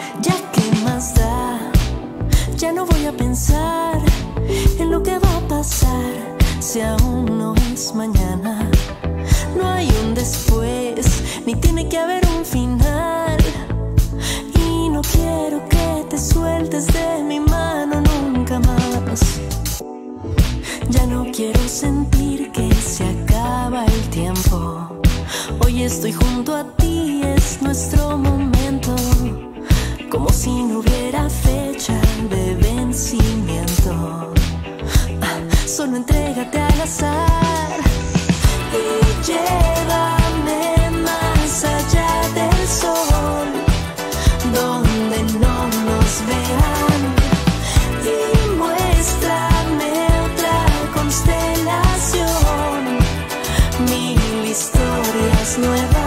Ya qué más da, ya no voy a pensar en lo que va a pasar si aún no es mañana. No hay un después, ni tiene que haber un final. Y no quiero que te sueltes de mi mano nunca más. Ya no quiero sentir que se acaba el tiempo. Hoy estoy junto a ti, es nuestro momento. Como si no hubiera fecha de vencimiento. Solo entrégate al azar y llévame más allá del sol, donde no nos vean, y muéstrame otra constelación, mil historias nuevas.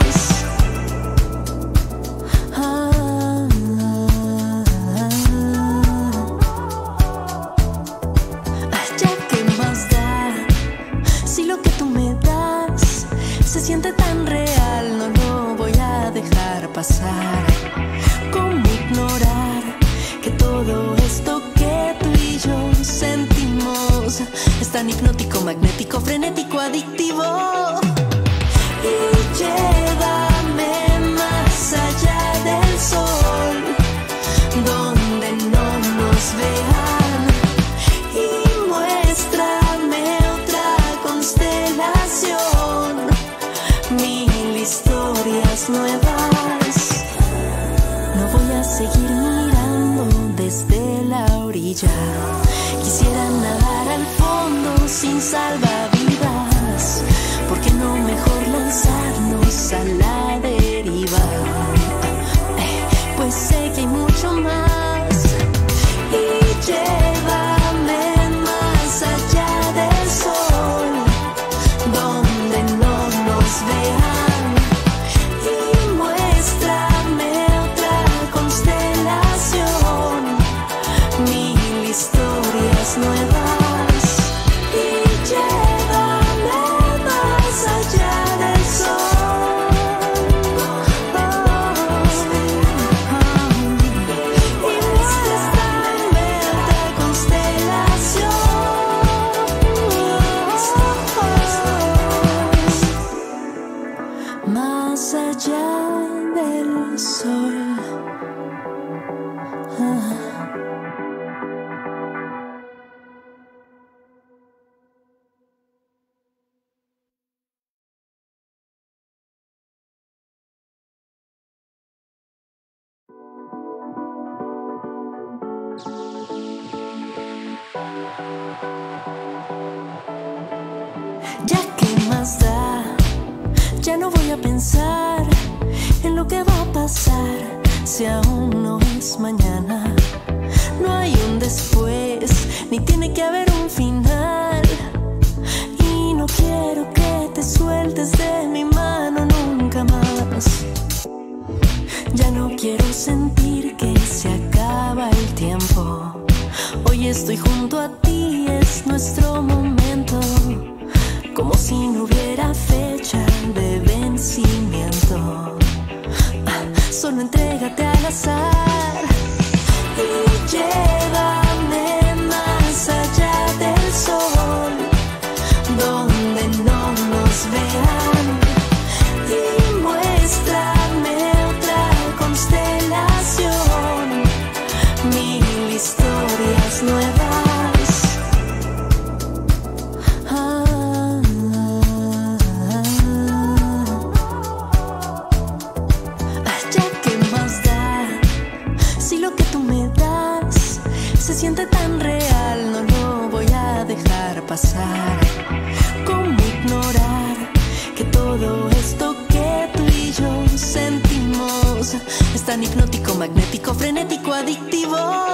Se siente tan real, no lo voy a dejar pasar. ¿Cómo ignorar que todo esto que tú y yo sentimos es tan hipnótico, magnético, frenético, adictivo? Y llévame más allá del sol, donde no nos vean, y muéstrame otra constelación, mil historias nuevas. No voy a seguir mirando desde la orilla. Quisiera nadar al fondo sin salvavidas. ¿Por qué no mejor lanzarnos a la deriva? Pues sé que hay mucho más. Y llévame más allá del sol, donde no nos vean, y muéstrame otra constelación, mil historias nuevas. Y llévame más allá del sol, y muéstrame otra constelación, más allá del sol. Ya qué más da, ya no voy a pensar en lo que va a pasar si aún no es mañana. No hay un después, ni tiene que haber un final. Y no quiero que te sueltes de mi mano nunca más. Ya no quiero sentir que se acaba el tiempo. Hoy estoy junto a ti, es nuestro momento. Como si no hubiera fecha de vencimiento. Solo entrégate al azar y llévame más allá del sol, donde no nos vean, y muéstrame otra constelación, mil historias nuevas. Se siente tan real, no lo voy a dejar pasar. ¿Cómo ignorar que todo esto que tú y yo sentimos es tan hipnótico, magnético, frenético, adictivo?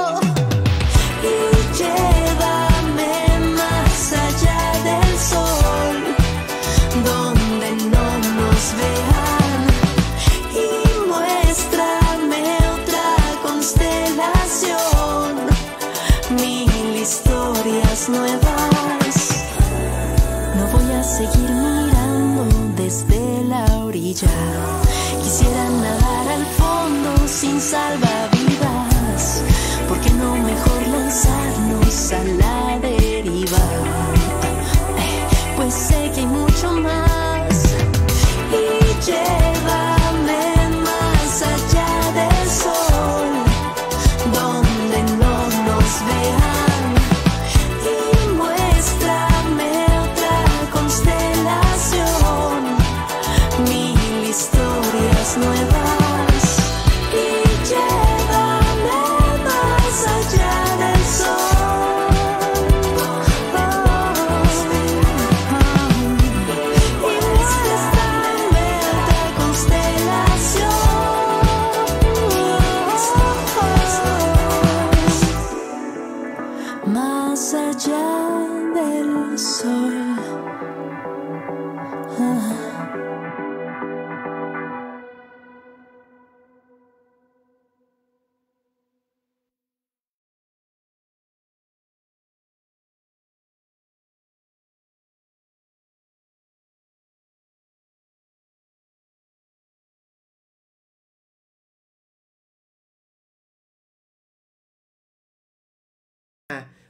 Y llévame más allá del sol, donde no nos vean, y muéstrame otra constelación, mil historias nuevas. No voy a seguir mirando desde la orilla. Quisiera nadar al fondo sin salvar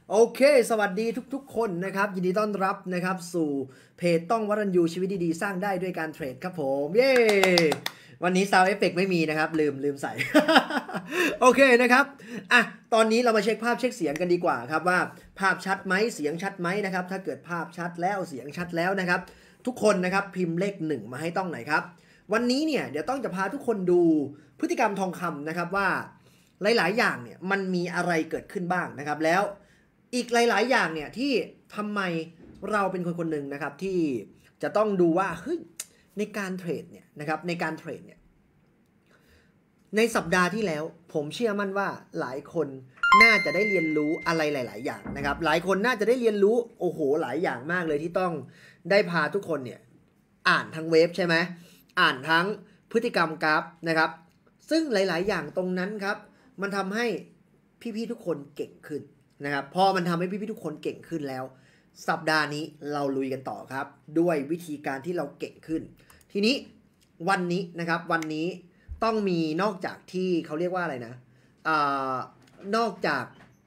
โอเคสวัสดีทุกๆคนนะครับยินดีต้อนรับนะครับสู่เพจต้องวรัญยูชีวิตดีๆสร้างได้ด้วยการเทรดครับผมเย้วันนี้ซาวด์เอฟเฟกต์ไม่มีนะครับลืมใส่ โอเคนะครับอ่ะตอนนี้เรามาเช็คภาพเช็คเสียงกันดีกว่าครับว่าภาพชัดไหมเสียงชัดไหมนะครับถ้าเกิดภาพชัดแล้วเสียงชัดแล้วนะครับทุกคนนะครับพิมพ์เลข1มาให้ต้องหน่อยครับวันนี้เนี่ยเดี๋ยวต้องจะพาทุกคนดูพฤติกรรมทองคำนะครับว่าหลายๆอย่างเนี่ยมันมีอะไรเกิดขึ้นบ้างนะครับแล้วอีกหลายๆอย่างเนี่ยที่ทำไมเราเป็นคนหนึ่งนะครับที่จะต้องดูว่าเฮ้ยในการเทรดเนี่ยนะครับในการเทรดเนี่ยในสัปดาห์ที่แล้วผมเชื่อมั่นว่าหลายคนน่าจะได้เรียนรู้อะไรหลายๆอย่างนะครับหลายคนน่าจะได้เรียนรู้โอ้โหหลายอย่างมากเลยที่ต้องได้พาทุกคนเนี่ยอ่านทั้งเว็บใช่ไหมอ่านทั้งพฤติกรรมกราฟนะครับซึ่งหลายๆอย่างตรงนั้นครับมันทำให้พี่ๆทุกคนเก่งขึ้นนะครับพอมันทำให้พี่ๆทุกคนเก่งขึ้นแล้วสัปดาห์นี้เราลุยกันต่อครับด้วยวิธีการที่เราเก่งขึ้นทีนี้วันนี้นะครับวันนี้ต้องมีนอกจากที่เขาเรียกว่าอะไรนะนอกจาก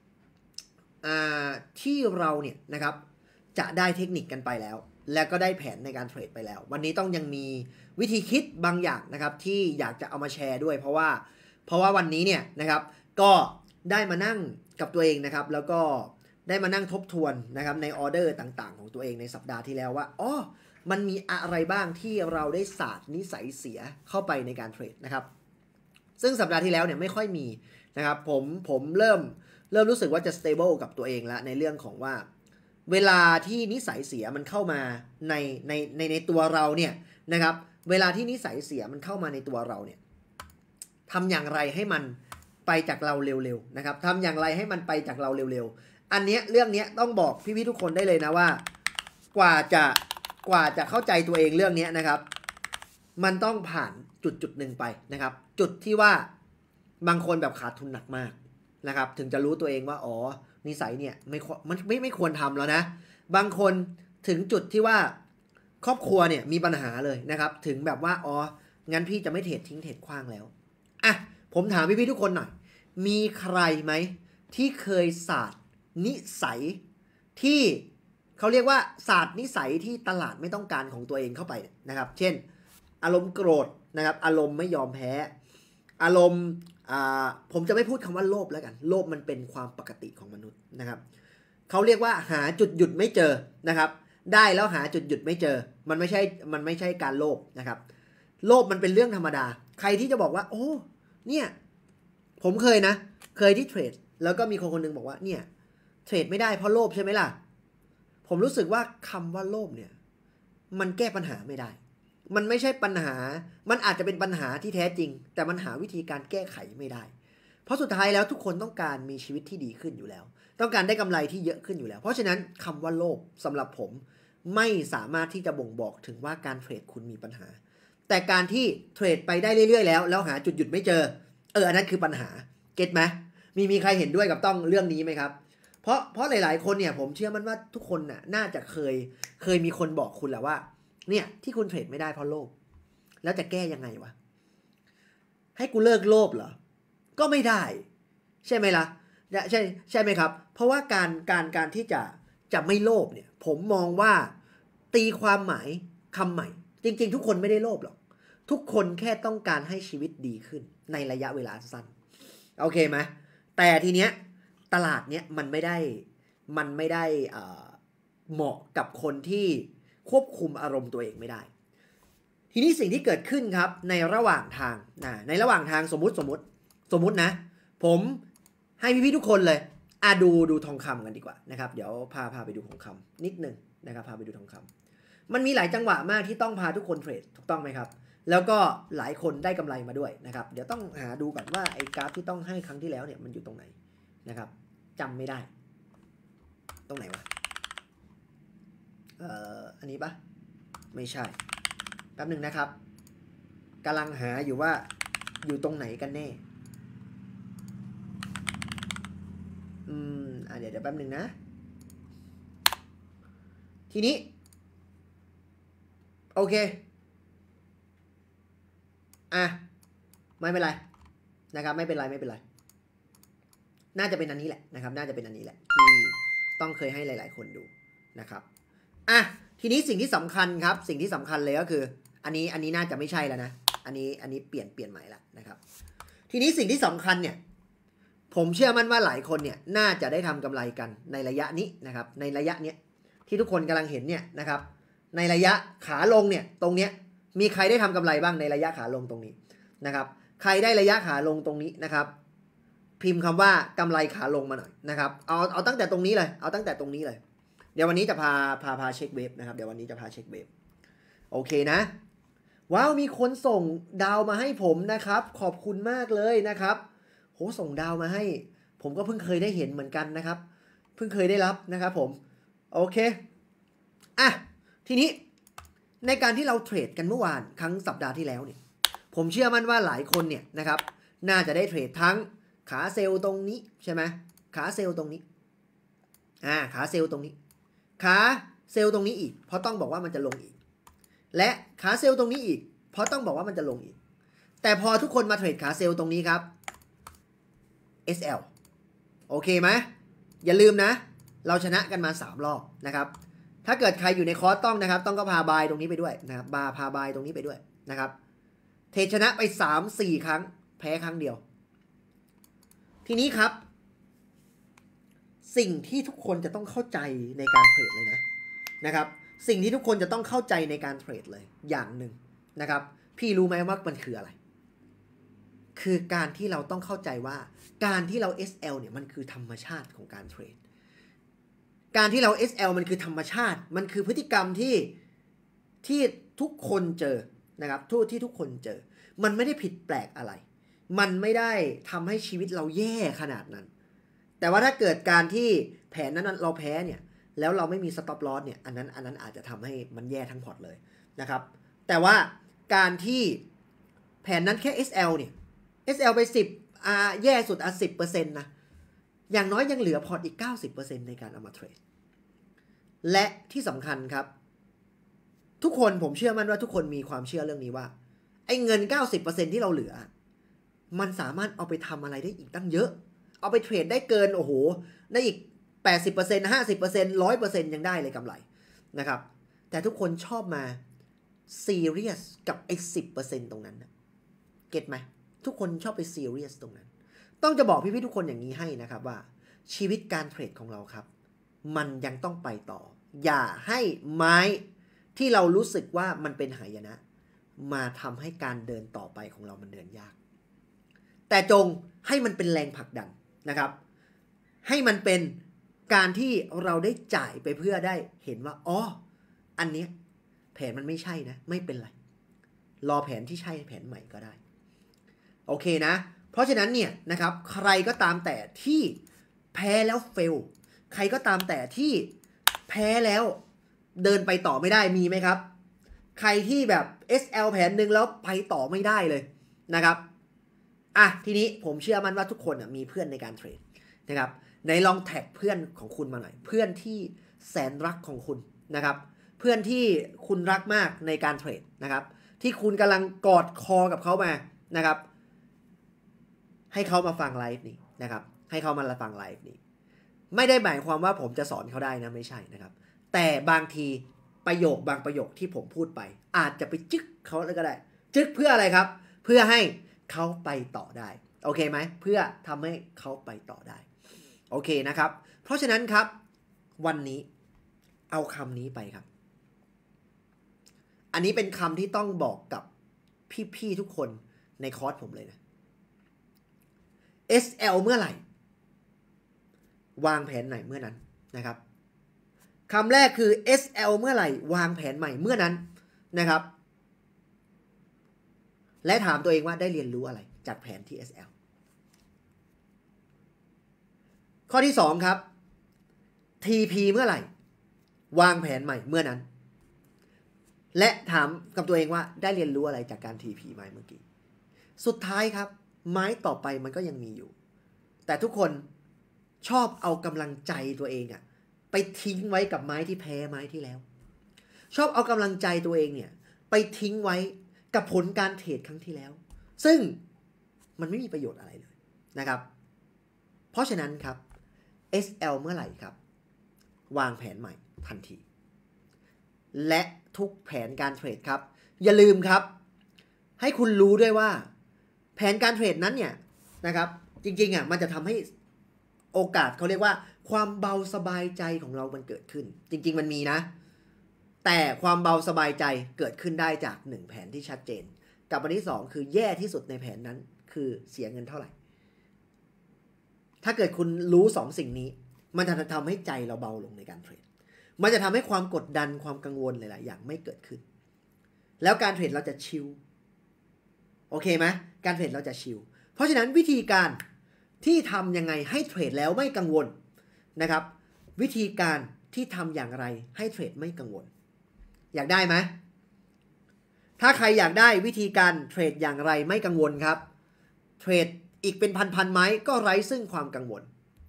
ที่เราเนี่ยนะครับจะได้เทคนิคกันไปแล้วและก็ได้แผนในการเทรดไปแล้ววันนี้ต้องยังมีวิธีคิดบางอย่างนะครับที่อยากจะเอามาแชร์ด้วยเพราะว่าวันนี้เนี่ยนะครับก็ได้มานั่งกับตัวเองนะครับแล้วก็ได้มานั่งทบทวนนะครับในออเดอร์ต่างๆของตัวเองในสัปดาห์ที่แล้วว่าอ๋อมันมีอะไรบ้างที่เราได้ศาสตร์นิสัยเสียเข้าไปในการเทรดนะครับซึ่งสัปดาห์ที่แล้วเนี่ยไม่ค่อยมีนะครับผมเริ่มรู้สึกว่าจะ stable กับตัวเองแล้วในเรื่องของว่าเวลาที่นิสัยเสียมันเข้ามาในตัวเราเนี่ยนะครับเวลาที่นิสัยเสียมันเข้ามาในตัวเราเนี่ยทำอย่างไรให้มันไปจากเราเร็วๆนะครับทำอย่างไรให้มันไปจากเราเร็วๆอันเนี้ยเรื่องนี้ต้องบอกพี่ๆทุกคนได้เลยนะว่ากว่าจะเข้าใจตัวเองเรื่องนี้นะครับมันต้องผ่านจุดหนึ่งไปนะครับจุดที่ว่าบางคนแบบขาดทุนหนักมากนะครับถึงจะรู้ตัวเองว่าอ๋อนิสัยเนี่ยไม่ควรทำแล้วนะบางคนถึงจุดที่ว่าครอบครัวเนี่ยมีปัญหาเลยนะครับถึงแบบว่าอ๋องั้นพี่จะไม่เทรดทิ้งเทรดขว้างแล้วอ่ะผมถามพี่ๆทุกคนหน่อยมีใครไหมที่เคยศาสตร์นิสัยที่เขาเรียกว่าศาสตร์นิสัยที่ตลาดไม่ต้องการของตัวเองเข้าไปนะครับเช่นอารมณ์โกรธนะครับอารมณ์ไม่ยอมแพ้อารมณ์ผมจะไม่พูดคำว่าโลภแล้วกันโลภมันเป็นความปกติของมนุษย์นะครับเขาเรียกว่าหาจุดหยุดไม่เจอนะครับได้แล้วหาจุดหยุดไม่เจอมันไม่ใช่การโลภนะครับโลภมันเป็นเรื่องธรรมดาใครที่จะบอกว่าโอ้เนี่ยผมเคยที่เทรดแล้วก็มีคนหนึ่งบอกว่าเนี่ยเทรดไม่ได้เพราะโลภใช่ไหมล่ะผมรู้สึกว่าคำว่าโลภเนี่ยมันแก้ปัญหาไม่ได้มันไม่ใช่ปัญหามันอาจจะเป็นปัญหาที่แท้จริงแต่มันหาวิธีการแก้ไขไม่ได้เพราะสุดท้ายแล้วทุกคนต้องการมีชีวิตที่ดีขึ้นอยู่แล้วต้องการได้กำไรที่เยอะขึ้นอยู่แล้วเพราะฉะนั้นคำว่าโลภสำหรับผมไม่สามารถที่จะบ่งบอกถึงว่าการเทรดคุณมีปัญหาแต่การที่เทรดไปได้เรื่อยๆแล้วหาจุดหยุดไม่เจออันนั้นคือปัญหาเก็ตไหมมีใครเห็นด้วยกับต้องเรื่องนี้ไหมครับเพราะหลายๆคนเนี่ยผมเชื่อมั่นว่าทุกคนน่าจะเคยมีคนบอกคุณแหละว่าเนี่ยที่คุณเทรดไม่ได้เพราะโลภแล้วจะแก้ยังไงวะให้กูเลิกโลภเหรอก็ไม่ได้ใช่ไหมล่ะใช่ไหมครับเพราะว่าการที่จะไม่โลภเนี่ยผมมองว่าตีความหมายคำใหม่จริงๆทุกคนไม่ได้โลภหรอกทุกคนแค่ต้องการให้ชีวิตดีขึ้นในระยะเวลาสั้นโอเคไหมแต่ทีเนี้ยตลาดเนี้ยมันไม่ได้เหมาะกับคนที่ควบคุมอารมณ์ตัวเองไม่ได้ทีนี้สิ่งที่เกิดขึ้นครับในระหว่างทางสมมุตินะผมให้พี่ๆทุกคนเลยดูทองคำกันดีกว่านะครับเดี๋ยวพาไปดูทองคำนิดนึงนะครับพาไปดูทองคำมันมีหลายจังหวะมากที่ต้องพาทุกคนเทรดถูกต้องไหมครับแล้วก็หลายคนได้กำไรมาด้วยนะครับเดี๋ยวต้องหาดูก่อนว่าไอ้กราฟที่ต้องให้ครั้งที่แล้วเนี่ยมันอยู่ตรงไหนนะครับจำไม่ได้ตรงไหนวะอันนี้ปะไม่ใช่แป๊บหนึ่งนะครับกำลังหาอยู่ว่าอยู่ตรงไหนกันแน่เดี๋ยวแป๊บหนึ่งนะทีนี้โอเคไม่เป็นไรนะครับไม่เป็นไรน่าจะเป็นอันนี้แหละนะครับน่าจะเป็นอันนี้แหละต้องเคยให้หลายๆคนดูนะครับอ่ะทีนี้สิ่งที่สำคัญครับสิ่งที่สำคัญเลยก็คืออันนี้น่าจะไม่ใช่แล้วนะอันนี้เปลี่ยนใหม่ละนะครับทีนี้สิ่งที่สำคัญเนี่ยผมเชื่อมั่นว่าหลายคนเนี่ยน่าจะได้ทำกำไรกันในระยะนี้นะครับในระยะเนี้ยที่ทุกคนกำลังเห็นเนี่ยนะครับในระยะขาลงเนี่ยตรงเนี้ยมีใครได้ทำกำไรบ้างในระยะขาลงตรงนี้นะครับใครได้ระยะขาลงตรงนี้นะครับพิมพ์คำว่ากำไรขาลงมาหน่อยนะครับเอาตั้งแต่ตรงนี้เลยเอาตั้งแต่ตรงนี้เลยเดี๋ยววันนี้จะพาเช็คเวฟนะครับเดี๋ยววันนี้จะพาเช็คเวฟโอเคนะว้าวมีคนส่งดาวมาให้ผมนะครับขอบคุณมากเลยนะครับโหส่งดาวมาให้ผมก็เพิ่งเคยได้เห็นเหมือนกันนะครับเพิ่งเคยได้รับนะครับผมโอเคอ่ะทีนี้ในการที่เราเทรดกันเมื่อวานครั้งสัปดาห์ที่แล้วเนี่ยผมเชื่อมั่นว่าหลายคนเนี่ยนะครับน่าจะได้เทรดทั้งขาเซลล์ตรงนี้ใช่ไหมขาเซลล์ตรงนี้ขาเซลล์ตรงนี้ขาเซลล์ตรงนี้อีกเพราะต้องบอกว่ามันจะลงอีกและขาเซลล์ตรงนี้อีกเพราะต้องบอกว่ามันจะลงอีกแต่พอทุกคนมาเทรดขาเซลล์ตรงนี้ครับ SL โอเคไหมอย่าลืมนะเราชนะกันมา3รอบนะครับถ้าเกิดใครอยู่ในคอร์สต้องนะครับต้องก็พาบายตรงนี้ไปด้วยนะครับพาบายตรงนี้ไปด้วยนะครับเทรดชนะไป 3-4 ครั้งแพ้ครั้งเดียวทีนี้ครับสิ่งที่ทุกคนจะต้องเข้าใจในการเทรดเลยนะครับสิ่งที่ทุกคนจะต้องเข้าใจในการเทรดเลยอย่างหนึ่งนะครับพี่รู้ไหมว่ามันคืออะไรคือการที่เราต้องเข้าใจว่าการที่เรา SL เนี่ยมันคือธรรมชาติของการเทรดการที่เรา SL มันคือธรรมชาติมันคือพฤติกรรมที่ทุกคนเจอนะครับที่ทุกคนเจอมันไม่ได้ผิดแปลกอะไรมันไม่ได้ทำให้ชีวิตเราแย่ขนาดนั้นแต่ว่าถ้าเกิดการที่แผนนั้นเราแพ้เนี่ยแล้วเราไม่มี stop loss เนี่ยอันนั้นอาจจะทำให้มันแย่ทั้งพอร์ตเลยนะครับแต่ว่าการที่แผนนั้นแค่ SL เนี่ย SL ไป10แย่สุด10% นะอย่างน้อยยังเหลือพอร์ตอีก 90% ในการเอามาเทรดและที่สำคัญครับทุกคนผมเชื่อมั่นว่าทุกคนมีความเชื่อเรื่องนี้ว่าไอ้เงิน 90% ที่เราเหลือมันสามารถเอาไปทำอะไรได้อีกตั้งเยอะเอาไปเทรดได้เกินโอ้โหได้อีก 80% 50% 100% ยังได้เลยกำไรนะครับแต่ทุกคนชอบมาซีเรียสกับไอ้ 10% ตรงนั้นนะเก็ทไหมทุกคนชอบไปซีเรียสตรงนั้นต้องจะบอกพี่ๆทุกคนอย่างนี้ให้นะครับว่าชีวิตการเทรดของเราครับมันยังต้องไปต่ออย่าให้ไม้ที่เรารู้สึกว่ามันเป็นหายนะมาทำให้การเดินต่อไปของเรามันเดินยากแต่จงให้มันเป็นแรงผลักดันนะครับให้มันเป็นการที่เราได้จ่ายไปเพื่อได้เห็นว่าอ๋ออันเนี้ยแผนมันไม่ใช่นะไม่เป็นไรรอแผนที่ใช่แผนใหม่ก็ได้โอเคนะเพราะฉะนั้นเนี่ยนะครับใครก็ตามแต่ที่แพ้แล้วเฟลใครก็ตามแต่ที่แพ้แล้วเดินไปต่อไม่ได้มีไหมครับใครที่แบบ SL แผนหนึ่งแล้วไปต่อไม่ได้เลยนะครับทีนี้ผมเชื่อมั่นว่าทุกคนมีเพื่อนในการเทรดนะครับไหนลองแท็กเพื่อนของคุณมาหน่อยเพื่อนที่แสนรักของคุณนะครับเพื่อนที่คุณรักมากในการเทรดนะครับที่คุณกำลังกอดคอกับเขามานะครับให้เขามาฟังไลฟ์นี้นะครับให้เขามาฟังไลฟ์นี้ไม่ได้หมายความว่าผมจะสอนเขาได้นะไม่ใช่นะครับแต่บางทีบางประโยคที่ผมพูดไปอาจจะไปจึ๊กเขาแล้วก็ได้จึ๊กเพื่ออะไรครับเพื่อให้เขาไปต่อได้โอเคไหมเพื่อทำให้เขาไปต่อได้โอเคนะครับเพราะฉะนั้นครับวันนี้เอาคำนี้ไปครับอันนี้เป็นคำที่ต้องบอกกับพี่ๆทุกคนในคอร์สผมเลยนะ SL เมื่อไหร่วางแผนไหนเมื่อนั้นนะครับคำแรกคือ SL เมื่อไหร่วางแผนใหม่เมื่อนั้นนะครับและถามตัวเองว่าได้เรียนรู้อะไรจากแผนที่ SL ข้อที่2ครับ TP เมื่อไหร่วางแผนใหม่เมื่อนั้นและถามกับตัวเองว่าได้เรียนรู้อะไรจากการ TP ไม้เมื่อกี้สุดท้ายครับไม้ต่อไปมันก็ยังมีอยู่แต่ทุกคนชอบเอากำลังใจตัวเองไปทิ้งไว้กับไม้ที่แพ้ไม้ที่แล้วชอบเอากำลังใจตัวเองเนี่ยไปทิ้งไว้กับผลการเทรดครั้งที่แล้วซึ่งมันไม่มีประโยชน์อะไรเลยนะครับเพราะฉะนั้นครับ SL เมื่อไหร่ครับวางแผนใหม่ทันทีและทุกแผนการเทรดครับอย่าลืมครับให้คุณรู้ด้วยว่าแผนการเทรดนั้นเนี่ยนะครับจริงๆมันจะทำให้โอกาสเขาเรียกว่าความเบาสบายใจของเรามันเกิดขึ้นจริงๆมันมีนะแต่ความเบาสบายใจเกิดขึ้นได้จาก1แผนที่ชัดเจนกับอันที่2คือแย่ที่สุดในแผนนั้นคือเสียเงินเท่าไหร่ถ้าเกิดคุณรู้2สิ่งนี้มันจะทำให้ใจเราเบาลงในการเทรดมันจะทำให้ความกดดันความกังวลหลายๆอย่างไม่เกิดขึ้นแล้วการเทรดเราจะชิลโอเคไหมการเทรดเราจะชิลเพราะฉะนั้นวิธีการที่ทำยังไงให้เทรดแล้วไม่กังวลนะครับวิธีการที่ทำอย่างไรให้เทรดไม่กังวลอยากได้ไหมถ้าใครอยากได้วิธีการเทรดอย่างไรไม่กังวลครับเทรดอีกเป็นพันๆไม้ก็ไร้ซึ่งความกังวล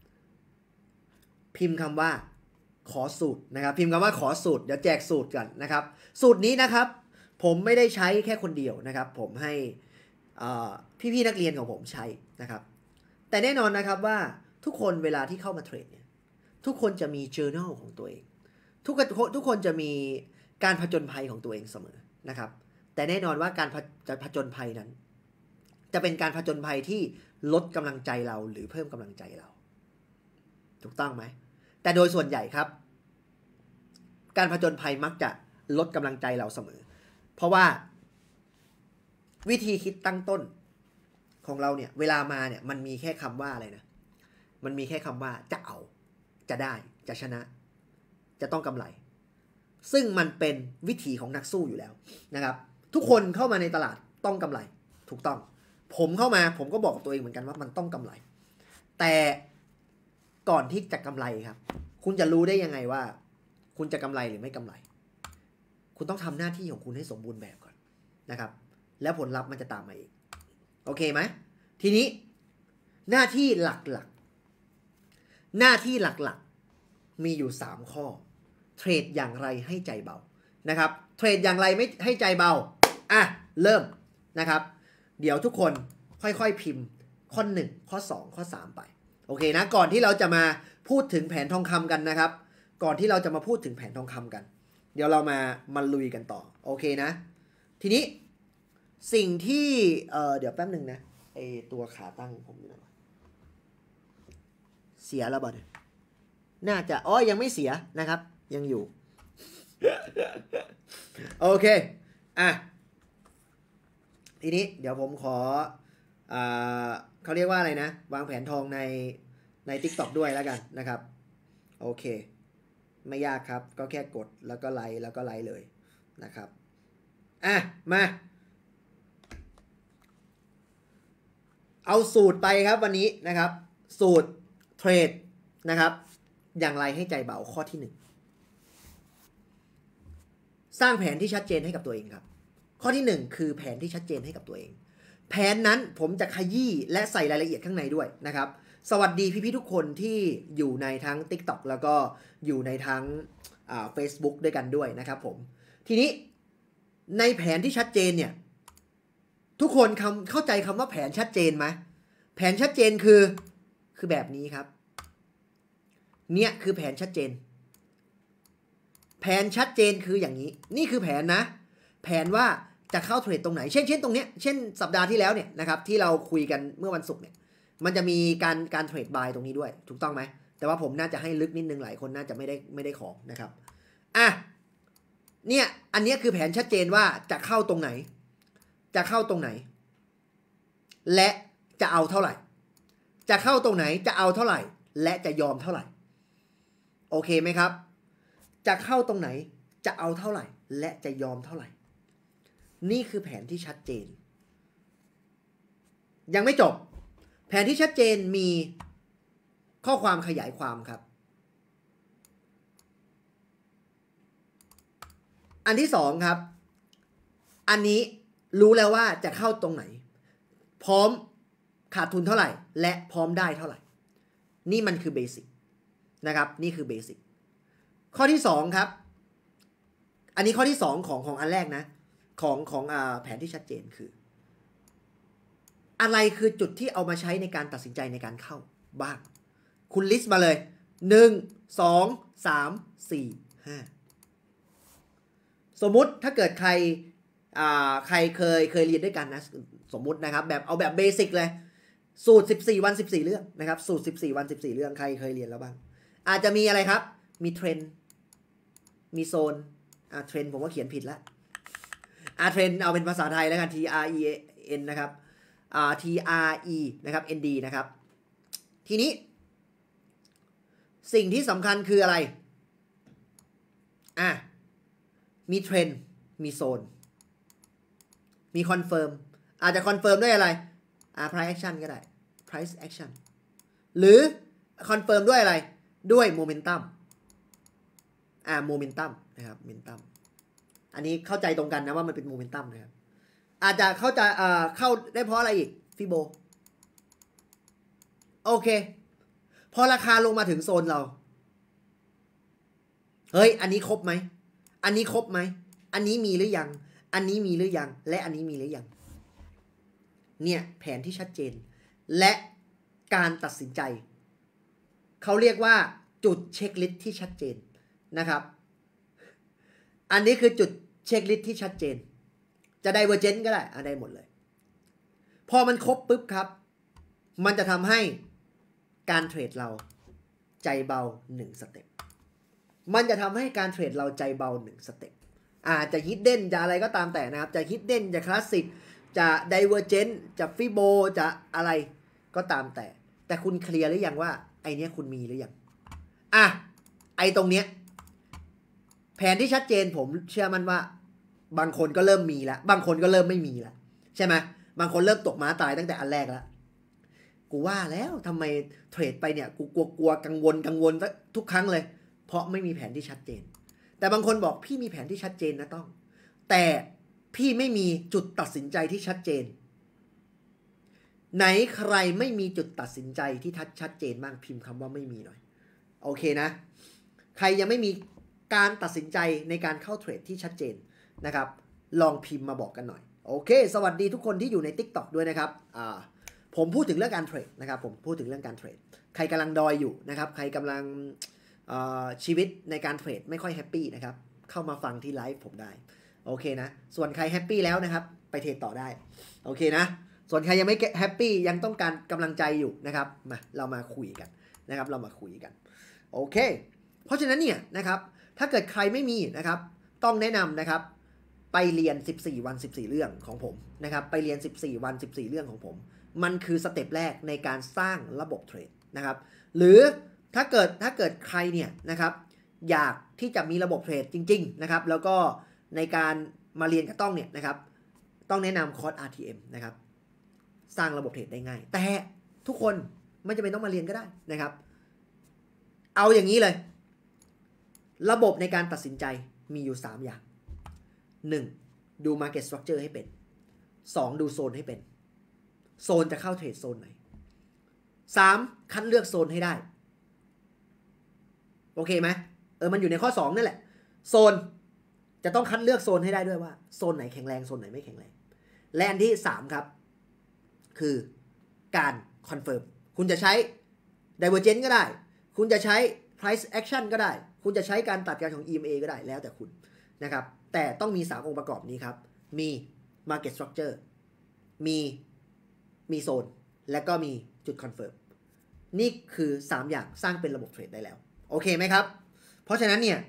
พิมพ์คำว่าขอสูตรนะครับพิมพ์คำว่าขอสูตรเดี๋ยวแจกสูตรกันนะครับสูตรนี้นะครับผมไม่ได้ใช้แค่คนเดียวนะครับผมให้พี่ๆนักเรียนของผมใช้นะครับแต่แน่นอนนะครับว่าทุกคนเวลาที่เข้ามาเทรดเนี่ยทุกคนจะมี journal ของตัวเองทุกคนจะมีการผจญภัยของตัวเองเสมอนะครับแต่แน่นอนว่าการผจญภัยนั้นจะเป็นการผจญภัยที่ลดกำลังใจเราหรือเพิ่มกำลังใจเราถูกต้องไหมแต่โดยส่วนใหญ่ครับการผจญภัยมักจะลดกำลังใจเราเสมอเพราะว่าวิธีคิดตั้งต้นของเราเนี่ยเวลามาเนี่ยมันมีแค่คำว่าอะไรนะมันมีแค่คำว่าจะเอาจะได้จะชนะจะต้องกำไรซึ่งมันเป็นวิถีของนักสู้อยู่แล้วนะครับทุกคนเข้ามาในตลาดต้องกำไรถูกต้องผมเข้ามาผมก็บอกกับตัวเองเหมือนกันว่ามันต้องกำไรแต่ก่อนที่จะกำไรครับคุณจะรู้ได้ยังไงว่าคุณจะกำไรหรือไม่กำไรคุณต้องทำหน้าที่ของคุณให้สมบูรณ์แบบก่อนนะครับแล้วผลลัพธ์มันจะตามมาเองโอเคไหมทีนี้หน้าที่หลักมีอยู่3ข้อเทรดอย่างไรให้ใจเบานะครับเทรดอย่างไรไม่ให้ใจเบาเริ่มนะครับเดี๋ยวทุกคนค่อยๆพิมพ์ข้อ1ข้อ2ข้อ3ไปโอเคนะก่อนที่เราจะมาพูดถึงแผนทองคำกันนะครับก่อนที่เราจะมาพูดถึงแผนทองคำกันเดี๋ยวเรามาลุยกันต่อโอเคนะทีนี้สิ่งที่เดี๋ยวแป๊บนึงนะไอตัวขาตั้งผมอยู่ไหนเสียแล้วบ่เนี่ยน่าจะยังไม่เสียนะครับยังอยู่ โอเคทีนี้เดี๋ยวผมขอเขาเรียกว่าอะไรนะวางแผนทองใน TikTok ด้วยแล้วกันนะครับโอเคไม่ยากครับก็แค่กดแล้วก็ไลค์เลยนะครับมาเอาสูตรไปครับวันนี้นะครับสูตรเทรดนะครับอย่างไรให้ใจเบาข้อที่1สร้างแผนที่ชัดเจนให้กับตัวเองครับข้อที่1คือแผนที่ชัดเจนให้กับตัวเองแผนนั้นผมจะขยี้และใส่รายละเอียดข้างในด้วยนะครับสวัสดีพี่ๆทุกคนที่อยู่ในทั้ง TikTok แล้วก็อยู่ในทั้งFacebook ด้วยกันด้วยนะครับผมทีนี้ในแผนที่ชัดเจนเนี่ยทุกคนเข้าใจคำว่าแผนชัดเจนไหมแผนชัดเจนคือแบบนี้ครับเนี่ยคือแผนชัดเจนแผนชัดเจนคืออย่างนี้นี่คือแผนนะแผนว่าจะเข้าเทรดตรงไหนเช่นตรงเนี้ยเช่นสัปดาห์ที่แล้วเนี่ยนะครับที่เราคุยกันเมื่อวันศุกร์เนี่ยมันจะมีการเทรดบายตรงนี้ด้วยถูกต้องไหมแต่ว่าผมน่าจะให้ลึกนิดนึงหลายคนน่าจะไม่ได้ของนะครับเนี่ยอันนี้คือแผนชัดเจนว่าจะเข้าตรงไหนและจะเอาเท่าไหร่จะเข้าตรงไหนจะเอาเท่าไหร่และจะยอมเท่าไหร่โอเคไหมครับจะเข้าตรงไหนจะเอาเท่าไหร่และจะยอมเท่าไหร่นี่คือแผนที่ชัดเจนยังไม่จบแผนที่ชัดเจนมีข้อความขยายความครับอันที่2ครับอันนี้รู้แล้วว่าจะเข้าตรงไหนพร้อมขาดทุนเท่าไหร่และพร้อมได้เท่าไหร่นี่มันคือเบสิกนะครับนี่คือเบสิกข้อที่2ครับอันนี้ข้อที่2ของอันแรกนะของแผนที่ชัดเจนคืออะไรคือจุดที่เอามาใช้ในการตัดสินใจในการเข้าบ้างคุณลิสต์มาเลย 1 2 3 4 5สมมุติถ้าเกิดใครเคยเรียนด้วยกันนะสมมุตินะครับแบบเอาแบบเบสิกเลยสูตร14วัน14เรื่องนะครับสูตร14วัน14เรื่องใครเคยเรียนแล้วบ้างอาจจะมีอะไรครับมีเทรนด์มีโซนเทรนด์ผมว่าเขียนผิดแล้วเทรนด์เอาเป็นภาษาไทยแล้วกัน TREN นะครับ TRE นะครับ ND นะครับทีนี้สิ่งที่สำคัญคืออะไรมีเทรนด์มีโซนมีคอนเฟิร์มอาจจะคอนเฟิร์มด้วยอะไรprice action ก็ได้ price action หรือคอนเฟิร์มด้วยอะไรด้วยโมเมนตัมโมเมนตัมนะครับโมเมนตัมอันนี้เข้าใจตรงกันนะว่ามันเป็นโมเมนตัมนะครับอาจจะเข้าใจเข้าได้เพราะอะไรอีกฟิโบโอเคพอราคาลงมาถึงโซนเราเฮ้ยอันนี้ครบไหมอันนี้ครบไหมอันนี้มีหรือยังอันนี้มีหรือยังและอันนี้มีหรือยังเนี่ยแผนที่ชัดเจนและการตัดสินใจเขาเรียกว่าจุดเช็คลิสต์ที่ชัดเจนนะครับอันนี้คือจุดเช็คลิสต์ที่ชัดเจนจะไดเวอร์เจนต์ก็ได้ได้หมดเลยพอมันครบปุ๊บครับมันจะทำให้การเทรดเราใจเบา1สเต็ปมันจะทำให้การเทรดเราใจเบา1สเต็ปจะฮิดเด้นจะอะไรก็ตามแต่นะครับจะฮิดเด้นจะคลาสสิกจะไดเวอร์เจนต์จะฟิโบจะอะไรก็ตามแต่คุณเคลียร์หรือยังว่าไอเนี้ยคุณมีหรือยังไอตรงเนี้ยแผนที่ชัดเจนผมเชื่อมันว่าบางคนก็เริ่มมีแล้วบางคนก็เริ่มไม่มีแล้วใช่ไหมบางคนเริ่มตกม้าตายตั้งแต่อันแรกแล้วกูว่าแล้วทำไมเทรดไปเนี่ยกูกลัวกังวลทุกครั้งเลยเพราะไม่มีแผนที่ชัดเจนแต่บางคนบอกพี่มีแผนที่ชัดเจนนะต้องแต่พี่ไม่มีจุดตัดสินใจที่ชัดเจนไหนใครไม่มีจุดตัดสินใจที่ชัดเจนบ้างพิมพ์คำว่าไม่มีหน่อยโอเคนะใครยังไม่มีการตัดสินใจในการเข้าเทรดที่ชัดเจนนะครับลองพิมพ์มาบอกกันหน่อยโอเคสวัสดีทุกคนที่อยู่ใน TikTok ด้วยนะครับผมพูดถึงเรื่องการเทรดนะครับผมพูดถึงเรื่องการเทรดใครกำลังดอยอยู่นะครับใครกำลังชีวิตในการเทรดไม่ค่อยแฮปปี้นะครับเข้ามาฟังที่ไลฟ์ผมได้โอเคนะส่วนใครแฮปปี้แล้วนะครับไปเทรดต่อได้โอเคนะส่วนใครยังไม่แฮปปี้ยังต้องการกำลังใจอยู่นะครับมาเรามาคุยกันนะครับเรามาคุยกันโอเคเพราะฉะนั้นเนี่ยนะครับถ้าเกิดใครไม่มีนะครับต้องแนะนำนะครับไปเรียน14วัน14เรื่องของผมนะครับไปเรียน14วัน14เรื่องของผมมันคือสเต็ปแรกในการสร้างระบบเทรดนะครับหรือถ้าเกิดใครเนี่ยนะครับอยากที่จะมีระบบเทรดจริงๆนะครับแล้วก็ในการมาเรียนกับต้องเนี่ยนะครับต้องแนะนำคอร์ส RTM นะครับสร้างระบบเทรดได้ง่ายแต่ทุกคนไม่จำเป็นต้องมาเรียนก็ได้นะครับเอาอย่างนี้เลยระบบในการตัดสินใจมีอยู่3อย่าง1ดู Market Structure ให้เป็น2ดูโซนให้เป็นโซนจะเข้าเทรดโซนไหน3คัดเลือกโซนให้ได้โอเคไหมมันอยู่ในข้อ2นั่นแหละโซนจะต้องคัดเลือกโซนให้ได้ด้วยว่าโซนไหนแข็งแรงโซนไหนไม่แข็งแรงและอันที่3ครับคือการคอนเฟิร์มคุณจะใช้ Divergence ก็ได้คุณจะใช้ Price Action ก็ได้คุณจะใช้การตัดการของ EMA ก็ได้แล้วแต่คุณนะครับแต่ต้องมี3องค์ประกอบนี้ครับมี Market Structure มีโซนและก็มีจุดคอนเฟิร์มนี่คือ3อย่างสร้างเป็นระบบเทรดได้แล้วโอเคไหมครับเพราะฉะนั้นเนี่ย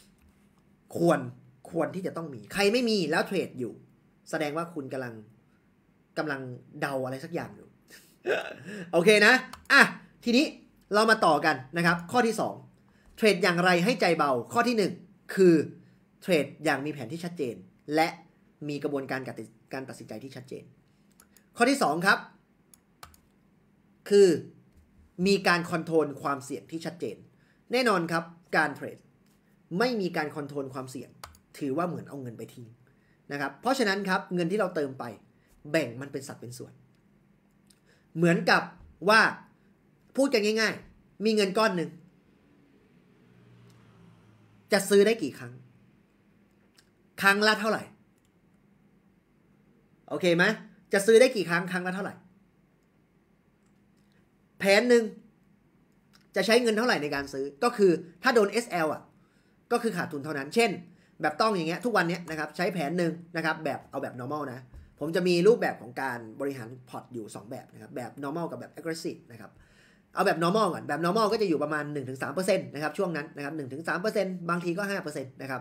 ควรที่จะต้องมีใครไม่มีแล้วเทรดอยู่แสดงว่าคุณกำลังเดาอะไรสักอย่างอยู่ โอเคนะทีนี้เรามาต่อกันนะครับข้อที่2เทรดอย่างไรให้ใจเบาข้อที่1คือเทรดอย่างมีแผนที่ชัดเจนและมีกระบวนการตัดสินใจที่ชัดเจนข้อที่2ครับคือมีการคอนโทรลความเสี่ยงที่ชัดเจนแน่นอนครับการเทรดไม่มีการคอนโทรลความเสี่ยงถือว่าเหมือนเอาเงินไปทิ้งนะครับเพราะฉะนั้นครับเงินที่เราเติมไปแบ่งมันเป็นสัดเป็นส่วนเหมือนกับว่าพูดกันง่ายๆมีเงินก้อนหนึ่งจะซื้อได้กี่ครั้งละเท่าไหร่โอเคไหมจะซื้อได้กี่ครั้งละเท่าไหร่แผนหนึ่งจะใช้เงินเท่าไหร่ในการซื้อก็คือถ้าโดน SL อ่ะก็คือขาดทุนเท่านั้นเช่นแบบต้องอย่างเงี้ยทุกวันเนี้ยนะครับใช้แผนหนึ่งนะครับแบบเอาแบบ normal นะผมจะมีรูปแบบของการบริหารพอร์ตอยู่2แบบนะครับแบบ normal กับแบบ aggressive นะครับเอาแบบ normal ก่อนแบบ normal ก็จะอยู่ประมาณ 1-3% นะครับช่วงนั้นนะครับ 1-3% บางทีก็ 5% นะครับ